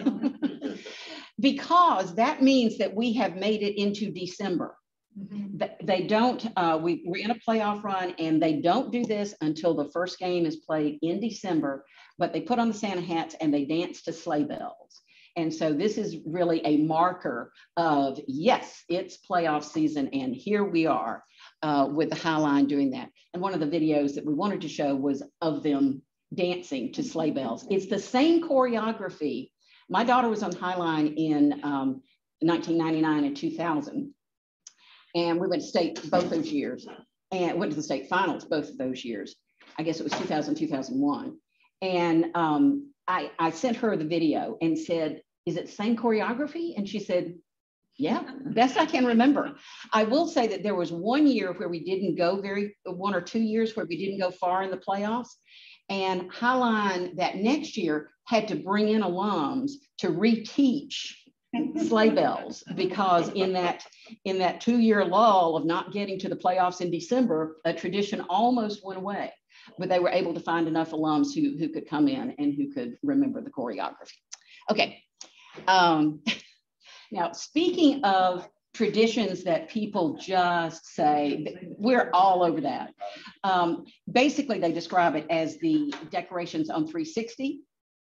because that means that we have made it into December. They don't, we're in a playoff run and they don't do this until the first game is played in December, but they put on the Santa hats and they dance to sleigh bells. And so this is really a marker of, yes, it's playoff season and here we are with the Highline doing that. And one of the videos that we wanted to show was of them dancing to sleigh bells. It's the same choreography. My daughter was on Highline in 1999 and 2000. And we went to state both those years and went to the state finals both of those years. I guess it was 2000, 2001. And I sent her the video and said, is it the same choreography? And she said, yeah, best I can remember. I will say that there was 1 year where we didn't go 1 or 2 years where we didn't go far in the playoffs. And Highline that next year had to bring in alums to reteach sleigh bells, because in that 2 year lull of not getting to the playoffs in December, a tradition almost went away, but they were able to find enough alums who could come in and who could remember the choreography. Okay. Now, speaking of traditions that people just say, we're all over that. Basically, they describe it as the decorations on 360.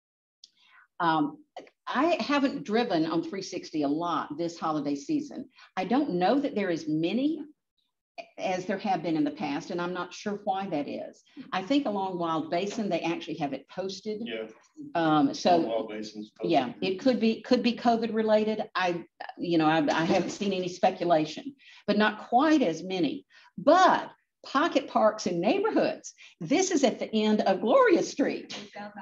I haven't driven on 360 a lot this holiday season. I don't know that there is many as there have been in the past, and I'm not sure why that is. I think along Wild Basin, they actually have it posted. Yeah. So Wild Basin's posted. Yeah, it could be COVID related. I haven't seen any speculation, but not quite as many. But pocket parks in neighborhoods. This is at the end of Gloria Street.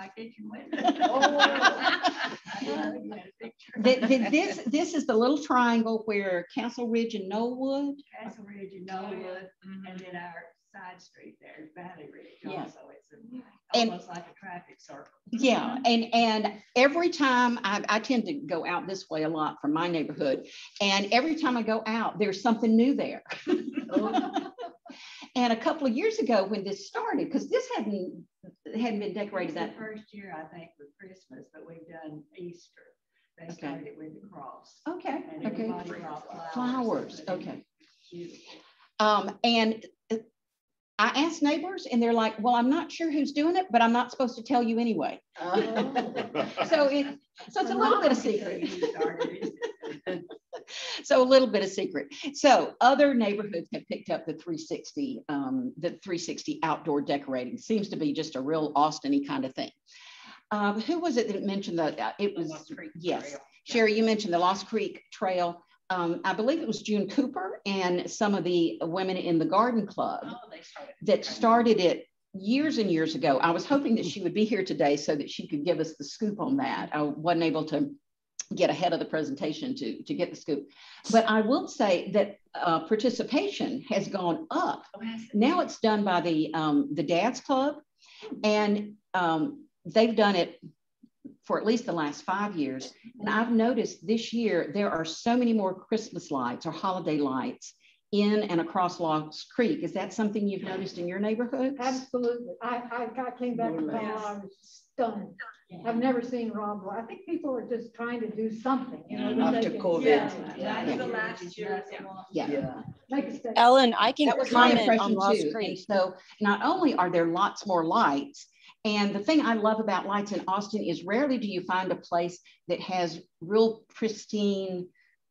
This is the little triangle where Castle Ridge and Knollwood. Castle Ridge and Knollwood, and then our side street there is Valley Ridge. Yeah. Also, it's almost like a traffic circle. Yeah, and every time I tend to go out this way a lot from my neighborhood, and every time I go out, there's something new there. And a couple of years ago when this started, because this hadn't been decorated that first year, I think, for Christmas, but we've done Easter. They started it with the cross. Okay. And everybody brought flowers. Okay. And I asked neighbors and they're like, well, I'm not sure who's doing it, but I'm not supposed to tell you anyway. So it's a little bit of secret. So a little bit of secret. So other neighborhoods have picked up the 360 outdoor decorating. Seems to be just a real Austin-y kind of thing. Who was it that mentioned that? It was, yes. Sherry, you mentioned the Lost Creek Trail. I believe it was June Cooper and some of the women in the garden club that started it years and years ago. I was hoping that she would be here today so that she could give us the scoop on that. I wasn't able to get ahead of the presentation to get the scoop. But I will say that participation has gone up. Now it's done by the Dad's Club, and they've done it for at least the last 5 years. And I've noticed this year, there are so many more Christmas lights or holiday lights in and across Lost Creek. Is that something you've noticed in your neighborhood? Absolutely. I came back from home, I was stunned. I've never seen Rob. I think people are just trying to do something, you know, after COVID. Make a statement. Ellen, I can that was my comment impression on Lost too. Creek. And so not only are there lots more lights, and the thing I love about lights in Austin is rarely do you find a place that has real pristine,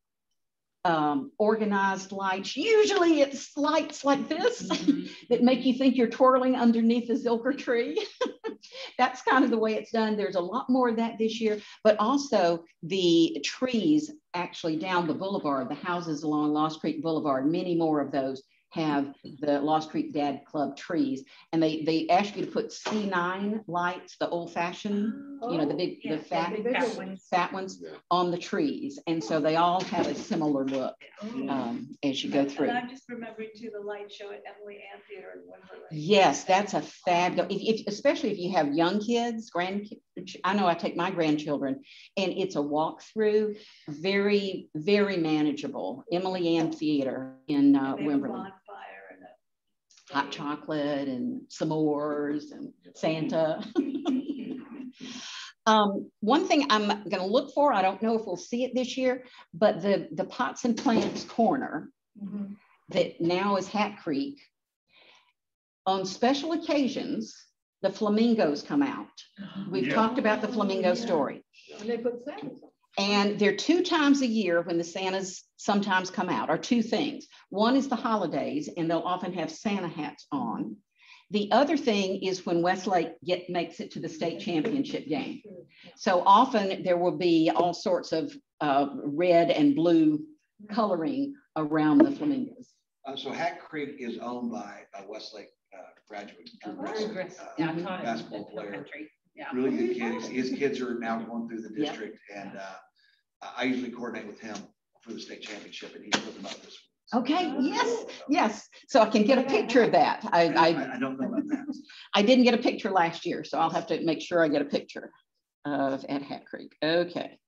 organized lights. Usually it's lights like this that make you think you're twirling underneath a Zilker tree. That's kind of the way it's done. There's a lot more of that this year, but also the trees actually down the boulevard, the houses along Lost Creek Boulevard, many more of those have the Lost Creek Dad Club trees, and they ask you to put C9 lights, the old-fashioned, you know, the big, the fat ones on the trees, and so they all have a similar look as you go through. And I'm just remembering too the light show at Emily Amphitheater in Wimberley. Yes, that's a fabulous, especially if you have young kids, I know I take my grandchildren, and it's a walkthrough, very, very manageable. Emily Amphitheater in Wimberley. Hot chocolate and s'mores and Santa. One thing I'm going to look for, I don't know if we'll see it this year, but the Pots and Plants corner that now is Hat Creek, on special occasions, the flamingos come out. We've talked about the flamingo story. And they put Santas on. And there are 2 times a year when the Santas sometimes come out, or 2 things. One is the holidays, and they'll often have Santa hats on. The other thing is when Westlake makes it to the state championship game. So often there will be all sorts of red and blue coloring around the flamingos. So Hat Creek is owned by Westlake graduate basketball player. Really good kid. His kids are now going through the district, and I usually coordinate with him for the state championship, and he's put them up this week. Okay, yes. So I can get a picture of that. I don't know about that. I didn't get a picture last year, so I'll have to make sure I get a picture of at Hat Creek. Okay.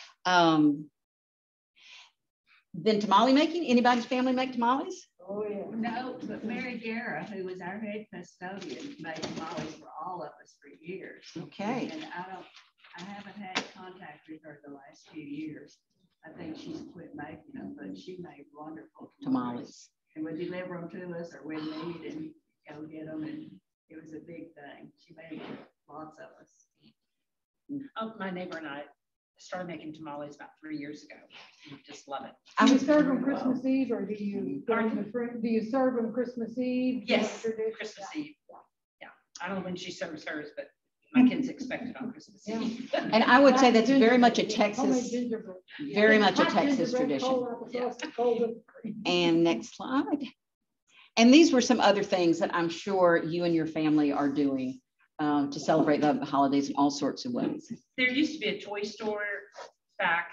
Then tamale making. Anybody's family make tamales? Oh yeah. No, but Mary Guerra, who was our head custodian, made tamales for all of us for years. Okay. And I haven't had contact with her the last few years. I think she's quit making them, but she made wonderful tamales. And would deliver them to us, or we'd need and go get them, and it was a big thing. She made lots of us. Oh, my neighbor and I started making tamales about 3 years ago. We just love it. Do you serve them Christmas Eve, or do you serve them Christmas Eve? Yes, Christmas Eve. Yeah, I don't know when she serves hers, but my kids expect it on Christmas Eve. And I would say that's very much a Texas, tradition. And next slide. And these were some other things that I'm sure you and your family are doing to celebrate the holidays in all sorts of ways. There used to be a toy store back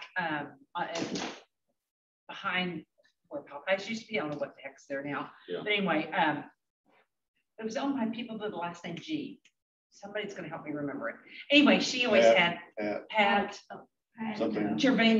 behind where Popeyes used to be. I don't know what the heck's there now. Yeah. But anyway, it was owned by people with the last name G. Somebody's going to help me remember it. Anyway, she always had Pat Germain.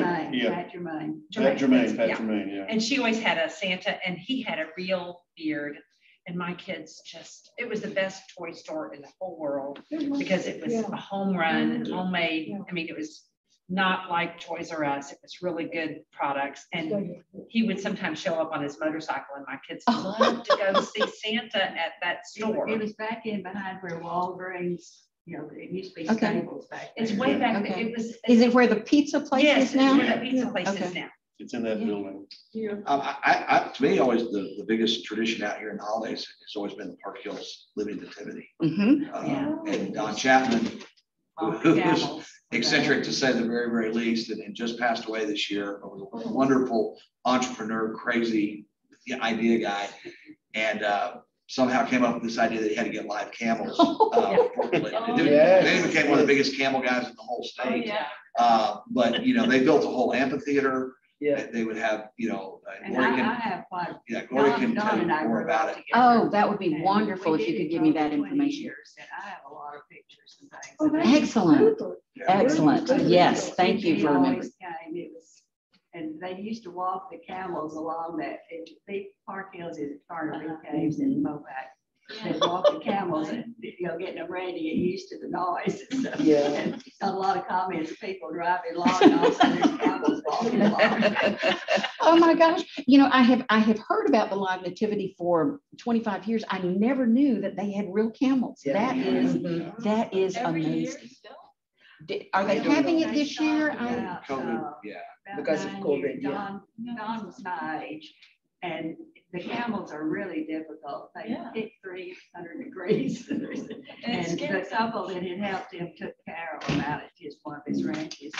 And she always had a Santa, and he had a real beard. And my kids it was the best toy store in the whole world because it was a home run, homemade. I mean, it was not like Toys R Us. It was really good products. And he would sometimes show up on his motorcycle, and my kids loved to go see Santa at that store. It was back in behind where Walgreens, you know, it used to be Staples back there. It's way back there. Is it where the pizza place is now? Yes, where the pizza place is now. It's in that building. To me, always the biggest tradition out here in the holidays has always been the Park Hills Living Nativity. And Don Chapman, who was eccentric to say the very, very least, and just passed away this year, was a wonderful entrepreneur, crazy idea guy, and somehow came up with this idea that he had to get live camels. Then he became one of the biggest camel guys in the whole state. But you know, they built a whole amphitheater. Yeah, they would have, you know, Gloria can tell you more about it. Oh, that would be wonderful if you could give me that information. I have a lot of pictures and things. Excellent. Excellent. Yes, thank you for remembering. And they used to walk the camels along that. Big Park Hills is part of Big Caves in Mopac. They'd walk the camels and, getting them ready to get used to the noise and stuff. Yeah. And got a lot of comments of people driving along and all of a sudden there's camels walking along. Oh my gosh. I have heard about the live nativity for 25 years. I never knew that they had real camels. Yeah. That is Every year amazing. still. Are they having it this year? COVID, yeah. Because of COVID, yeah. Don was my age, and the camels are really difficult. They hit 300 degrees. And the couple that had helped him took care of him out at one of his ranches.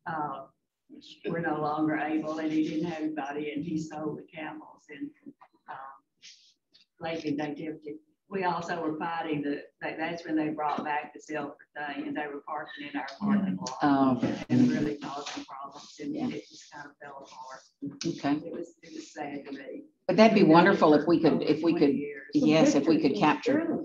We're no longer able, and he didn't have anybody, and he sold the camels. And lately they did. We also were fighting that's when they brought back the silver thing, and they were parking in our parking lot and really causing problems, and it just kind of fell apart. Okay. It was sad to me. But that'd be wonderful if we could, yes, if we could capture.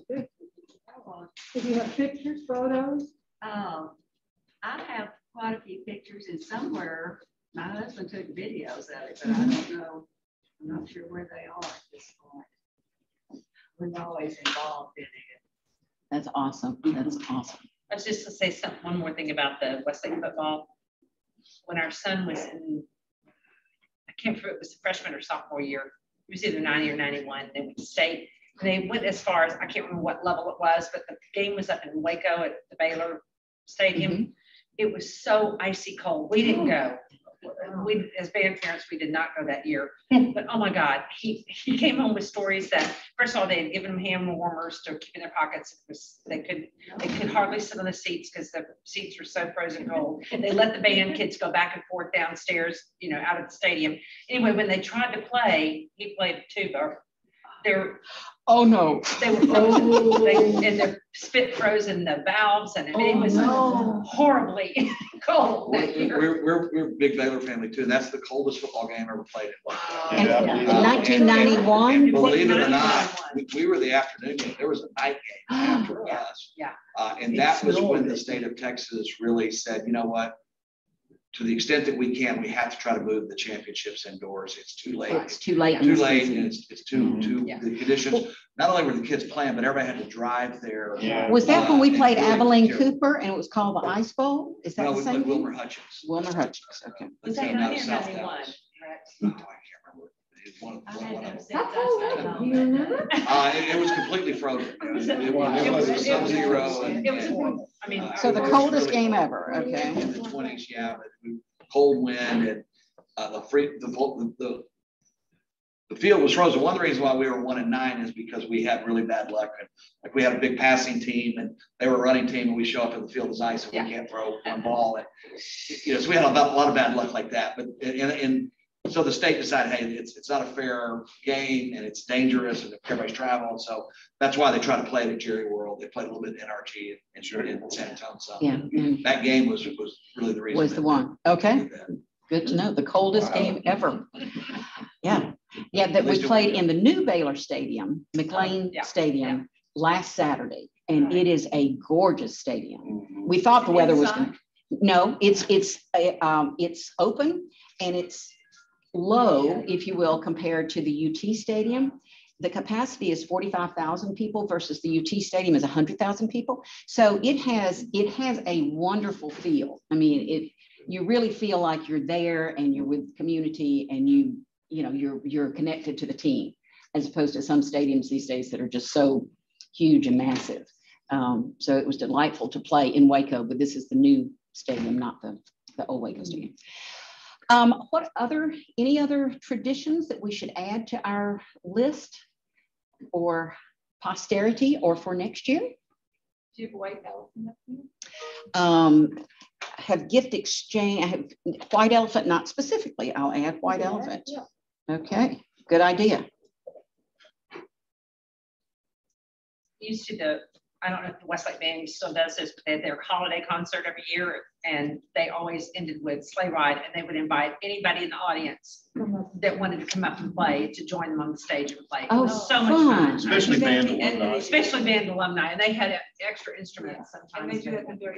If you have pictures, photos? I have quite a few pictures, and somewhere my husband took videos of it, but I don't know. I'm not sure where they are at this point. We're always involved in it. That's awesome. That's awesome. I was just to say one more thing about the Westlake football. When our son was in, I can't remember if it was freshman or sophomore year. It was either 90 or 91. They went to state. And they went as far as, I can't remember what level it was, but the game was up in Waco at the Baylor Stadium. It was so icy cold. We didn't go. We, as band parents, we did not go that year. But oh my God, he came home with stories that, first of all, they had given him hand warmers to keep in their pockets. They could hardly sit on the seats because the seats were so frozen cold. And they let the band kids go back and forth downstairs, out of the stadium. Anyway, when they tried to play, he played tuba. Oh no! They were frozen, and their spit frozen the valves, and it was horribly cold. We're a big Baylor family too, and that's the coldest football game ever played in. In 1991. Believe it or not, we were the afternoon game. There was a night game after us. Yeah. And that was when the state of Texas really said, you know what? To the extent that we can, we have to try to move the championships indoors. It's too late. It's too late. Too late, and it's too the conditions. Not only were the kids playing, but everybody had to drive there. Yeah. Was that when we played Abilene Cooper and it was called the Ice Bowl? Is that the same? Wilmer Hutchins. Wilmer Hutchins. Okay. Was that 90 or 91? No, I can't remember. One of them. How cold? Do you remember? It was completely frozen. It was sub-zero. I mean, so the coldest game ever. Okay. In the 20s, yeah, but cold wind and the field was frozen. One of the reasons why we were 1-9 is because we had really bad luck. Like we had a big passing team and they were a running team, and we show up and the field is ice and we can't throw one ball. And so we had a lot of bad luck like that. But so the state decided, hey, it's not a fair game and it's dangerous and everybody's traveling. So that's why they try to play it at Jerry World. They played a little bit NRG in San Antonio. So that game was really the reason. Was the one. Okay. Good to know. The coldest game ever. Yeah. Yeah, that we played in the new Baylor Stadium, McLean Stadium, last Saturday. And it is a gorgeous stadium. We thought the weather was going to, no, it's open and it's low, if you will, compared to the UT Stadium. The capacity is 45,000 people versus the UT Stadium is 100,000 people. So it has a wonderful feel. I mean, you really feel like you're there and you're with the community and you're connected to the team, as opposed to some stadiums these days that are just so huge and massive. So it was delightful to play in Waco, but this is the new stadium, not the old Waco Stadium. Any other traditions that we should add to our list or posterity or for next year? Do you have white elephant? Have gift exchange. I have white elephant, not specifically. I'll add white elephant. Yeah. Okay, good idea. Used to I don't know if the Westlake Band still does this, but they had their holiday concert every year, and they always ended with sleigh ride, and they would invite anybody in the audience that wanted to come up and play to join them on the stage and play. Oh, it was so much fun. Especially band alumni. Especially band alumni, and they had extra instruments sometimes. And they do it at the very end.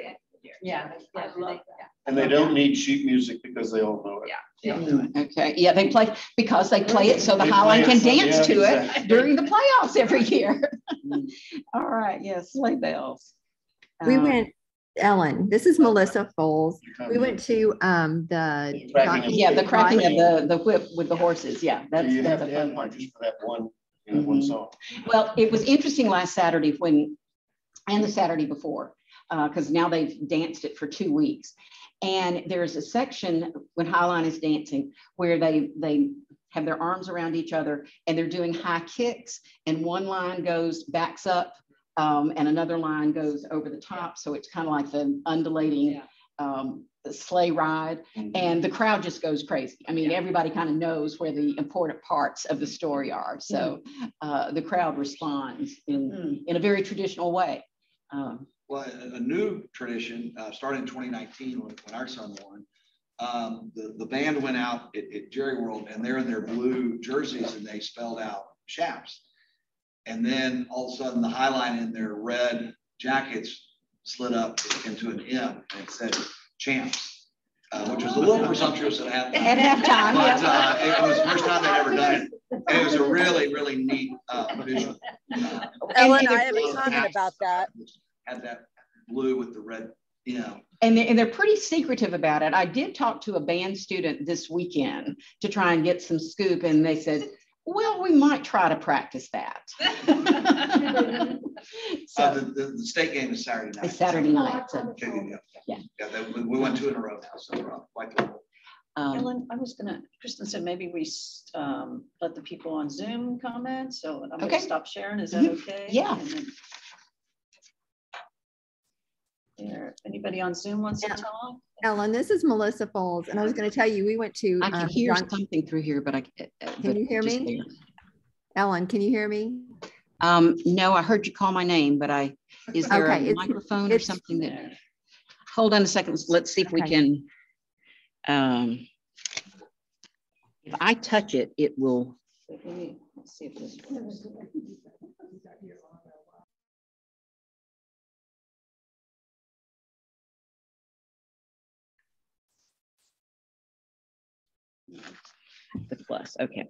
Yeah. I love that. And they don't need sheet music because they all know it. Okay, yeah, they play because they play it so the Highline can dance to it during the playoffs every year. All right, yes, sleigh bells. We went, Ellen, this is Melissa Foles. We went to the cracking of the whip with the horses. Yeah, that's you have the to have fun one part. just for that one, one song. Well, it was interesting last Saturday and the Saturday before, because now they've danced it for 2 weeks. And there's a section when Highline is dancing where they have their arms around each other and they're doing high kicks, and one line backs up and another line goes over the top. So it's kind of like the undulating sleigh ride, and the crowd just goes crazy. I mean, everybody kind of knows where the important parts of the story are. So the crowd responds in a very traditional way. Well, a new tradition started in 2019 when our son won. The band went out at Jerry World, and they're in their blue jerseys and they spelled out Chaps. And then all of a sudden the Highline in their red jackets slid up into an M and it said Champs, which was a little presumptuous at halftime. At halftime, but it was the first time they'd ever done it. And it was a really, really neat visual. Ellen, I have a comment about that. Had that blue with the red, And they're pretty secretive about it. I did talk to a band student this weekend to try and get some scoop, and they said, well, we might try to practice that. So the state game is Saturday night. It's Saturday night. So. Yeah, we won 2 in a row now, so we're quite the Ellen, Kristen said maybe we let the people on Zoom comment. So I'm going to stop sharing. Is that okay? Yeah. Anybody on Zoom wants to talk? Ellen, this is Melissa Foles, and I was going to tell you, we went to. I can hear something through here, but can you hear me? There. Ellen, can you hear me? No, I heard you call my name, but is there a microphone or something that? Hold on a second. Let's see if we can. If I touch it, it will. Let's see if this works. The plus, okay.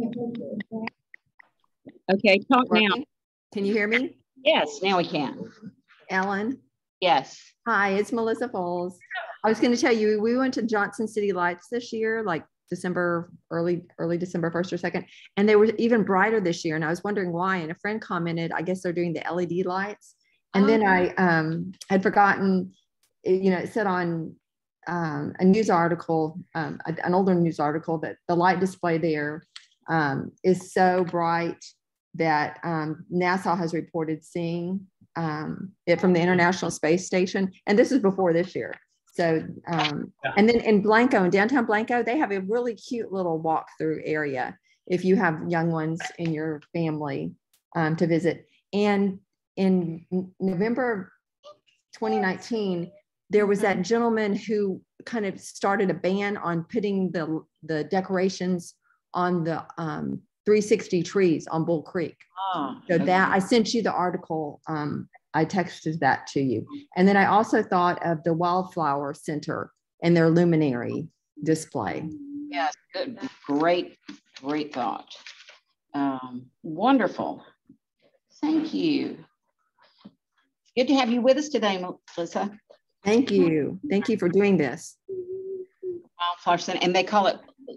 Okay, talk now. Can you hear me? Yes, now we can. Ellen? Yes. Hi, it's Melissa Foles. I was going to tell you, we went to Johnson City Lights this year, like early December 1st or 2nd, and they were even brighter this year. And I was wondering why. And a friend commented, I guess they're doing the LED lights. And then I had forgotten, it said on a news article, an older news article, that the light display there is so bright that NASA has reported seeing it from the International Space Station. And this is before this year. So, and then in Blanco, in downtown Blanco, they have a really cute little walk-through area if you have young ones in your family to visit. And in November 2019, there was that gentleman who kind of started a ban on putting the decorations on the 360 trees on Bull Creek. So that I sent you the article. I texted that to you. And then I also thought of the Wildflower Center and their luminary display. Yes, good. Great thought. Wonderful. Thank you. Good to have you with us today, Melissa. Thank you. Thank you for doing this. Wildflower Center, and they call it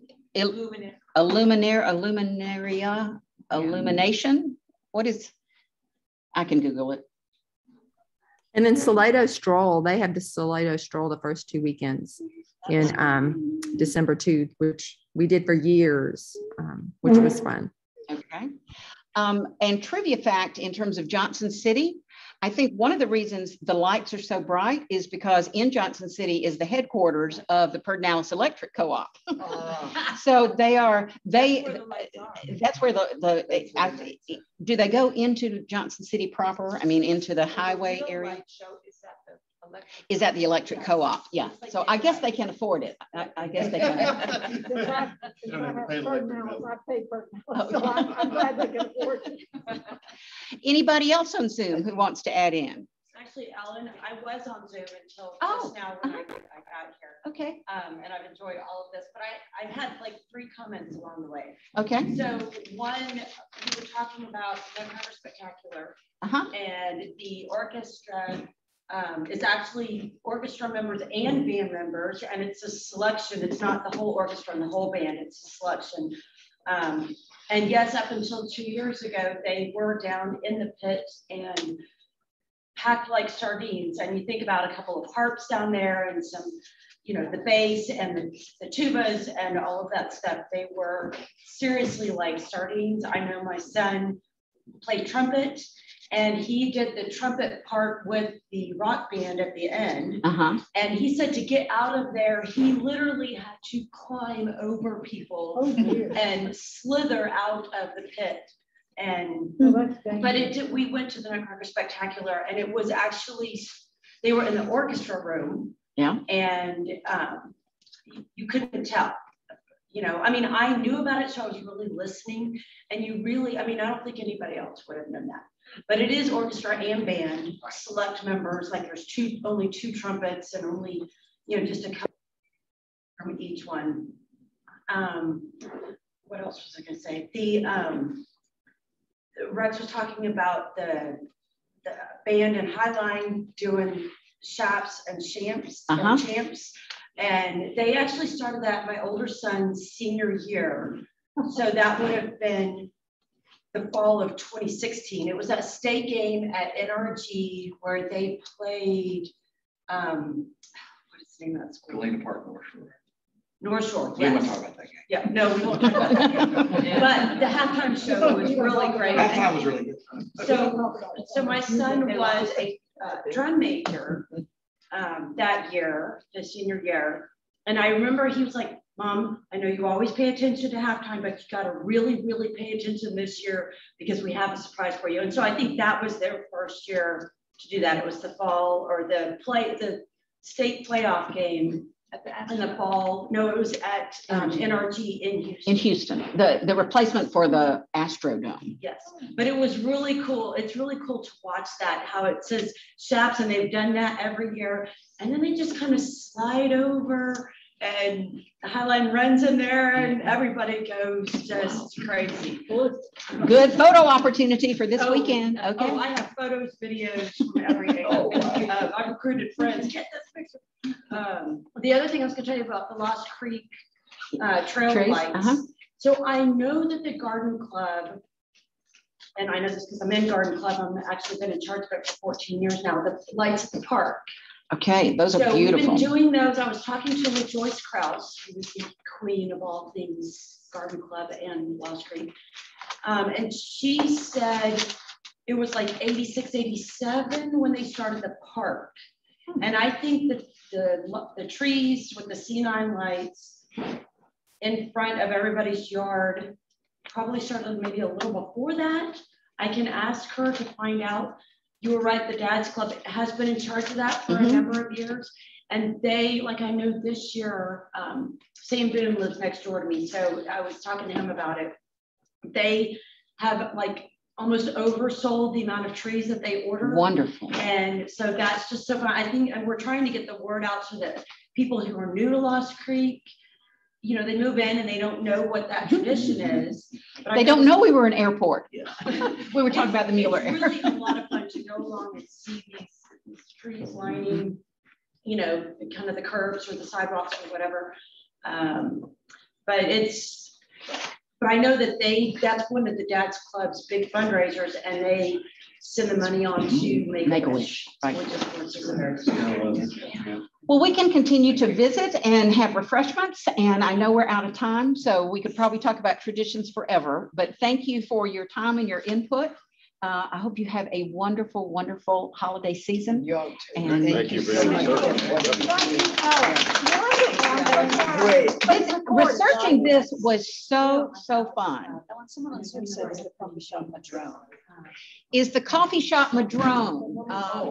illumination. What is? I can Google it. And then Salado Stroll, they have the Salado Stroll the first 2 weekends in December 2, which we did for years, which was fun. Okay. And trivia fact in terms of Johnson City, I think one of the reasons the lights are so bright is because in Johnson City is the headquarters of the Pedernales Electric Co-op. So that's where do they go into Johnson City proper? I mean, into the highway area? Is that the electric co-op? Yeah. So I guess they can afford it. I guess they can. I'm glad they can afford it. Anybody else on Zoom who wants to add in? I actually, Ellen, I was on Zoom until Oh, just now when I got here. Okay. And I've enjoyed all of this, but I've had like 3 comments along the way. Okay. So one, we were talking about Nutcracker Spectacular, and the orchestra is actually orchestra members and band members, and it's a selection. It's not the whole orchestra and the whole band, it's a selection. And yes, up until 2 years ago, they were down in the pit and packed like sardines. And you think about a couple of harps down there and some, you know, the bass and the tubas and all of that stuff. They were seriously like sardines. I know my son played trumpet, and he did the trumpet part with the rock band at the end. And he said to get out of there, he literally had to climb over people and slither out of the pit. And but we went to the Nutcracker Spectacular, and it was actually, they were in the orchestra room. Yeah. And you couldn't tell. You know, I mean, I knew about it, so I was really listening. And you really, I mean, I don't think anybody else would have known that. But it is orchestra and band, select members. Like there's only 2 trumpets and only, you know, just a couple from each one. What else was I going to say? Rex was talking about the band and highline doing shaps and champs, and they actually started that my older son's senior year. So that would have been the fall of 2016. It was that state game at NRG where they played, what is the name of that school? Galena Park, North Shore. North Shore, We won't talk about that game. Yeah, no, we won't talk about that game. But the halftime show was really great. Halftime was really good. So my son was a drum major that year, the senior year. And I remember he was like, Mom, I know you always pay attention to halftime, but you got to really, really pay attention this year because we have a surprise for you. And so I think that was their first year to do that. It was the fall or the state playoff game in the fall. No, it was at NRG in Houston. In Houston, the replacement for the Astrodome. Yes, but it was really cool. It's really cool to watch that, how it says shaps, and they've done that every year. And then they just kind of slide over, and the highline runs in there, and everybody goes just crazy. Good photo opportunity for this weekend. Okay. Oh, I have photos, videos from every day. I've recruited friends. Get this picture. The other thing I was going to tell you about the Lost Creek trail lights. So I know that the Garden Club, and I know this because I'm in Garden Club. I've actually been in charge of it for 14 years now. The lights at the park. Okay, those are beautiful. We've been doing those. I was talking to Joyce Krause, who is the queen of all things Garden Club and Lost Creek. And she said it was like 86, 87 when they started the park. And I think that the trees with the C9 lights in front of everybody's yard probably started maybe a little before that. I can ask her to find out. You were right, the Dad's Club has been in charge of that for a number of years. And they, like I know this year, Sam Boone lives next door to me. So I was talking to him about it. They have like almost oversold the amount of trees that they order. Wonderful. And so that's just so fun. I think, and we're trying to get the word out so that people who are new to Lost Creek, you know, they move in and they don't know what that tradition is. But they don't know we were an airport. Yeah. We were talking about the Mueller It's really a lot of fun to go along and see these trees lining, you know, kind of the curbs or the sidewalks or whatever. But I know that that's one of the Dad's Club's big fundraisers, and they send the money on to Make-A-Wish, right. Which of course is a very Well, we can continue to visit and have refreshments, and I know we're out of time, so we could probably talk about traditions forever, but thank you for your time and your input. I hope you have a wonderful, wonderful holiday season. And thank you very much. Researching this was so fun. Someone on Zoom said it's the coffee shop Madrone. Is the coffee shop Madrone?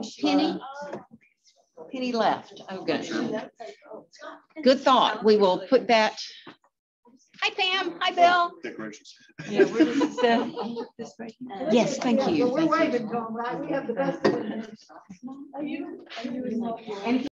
Penny left. Oh, good. Good thought. We will put that. Hi, Pam. Hi, Bill. Decorations. Yeah, we're just, this right here. Yes, thank you. We're waving to them, right? We have the best of them. And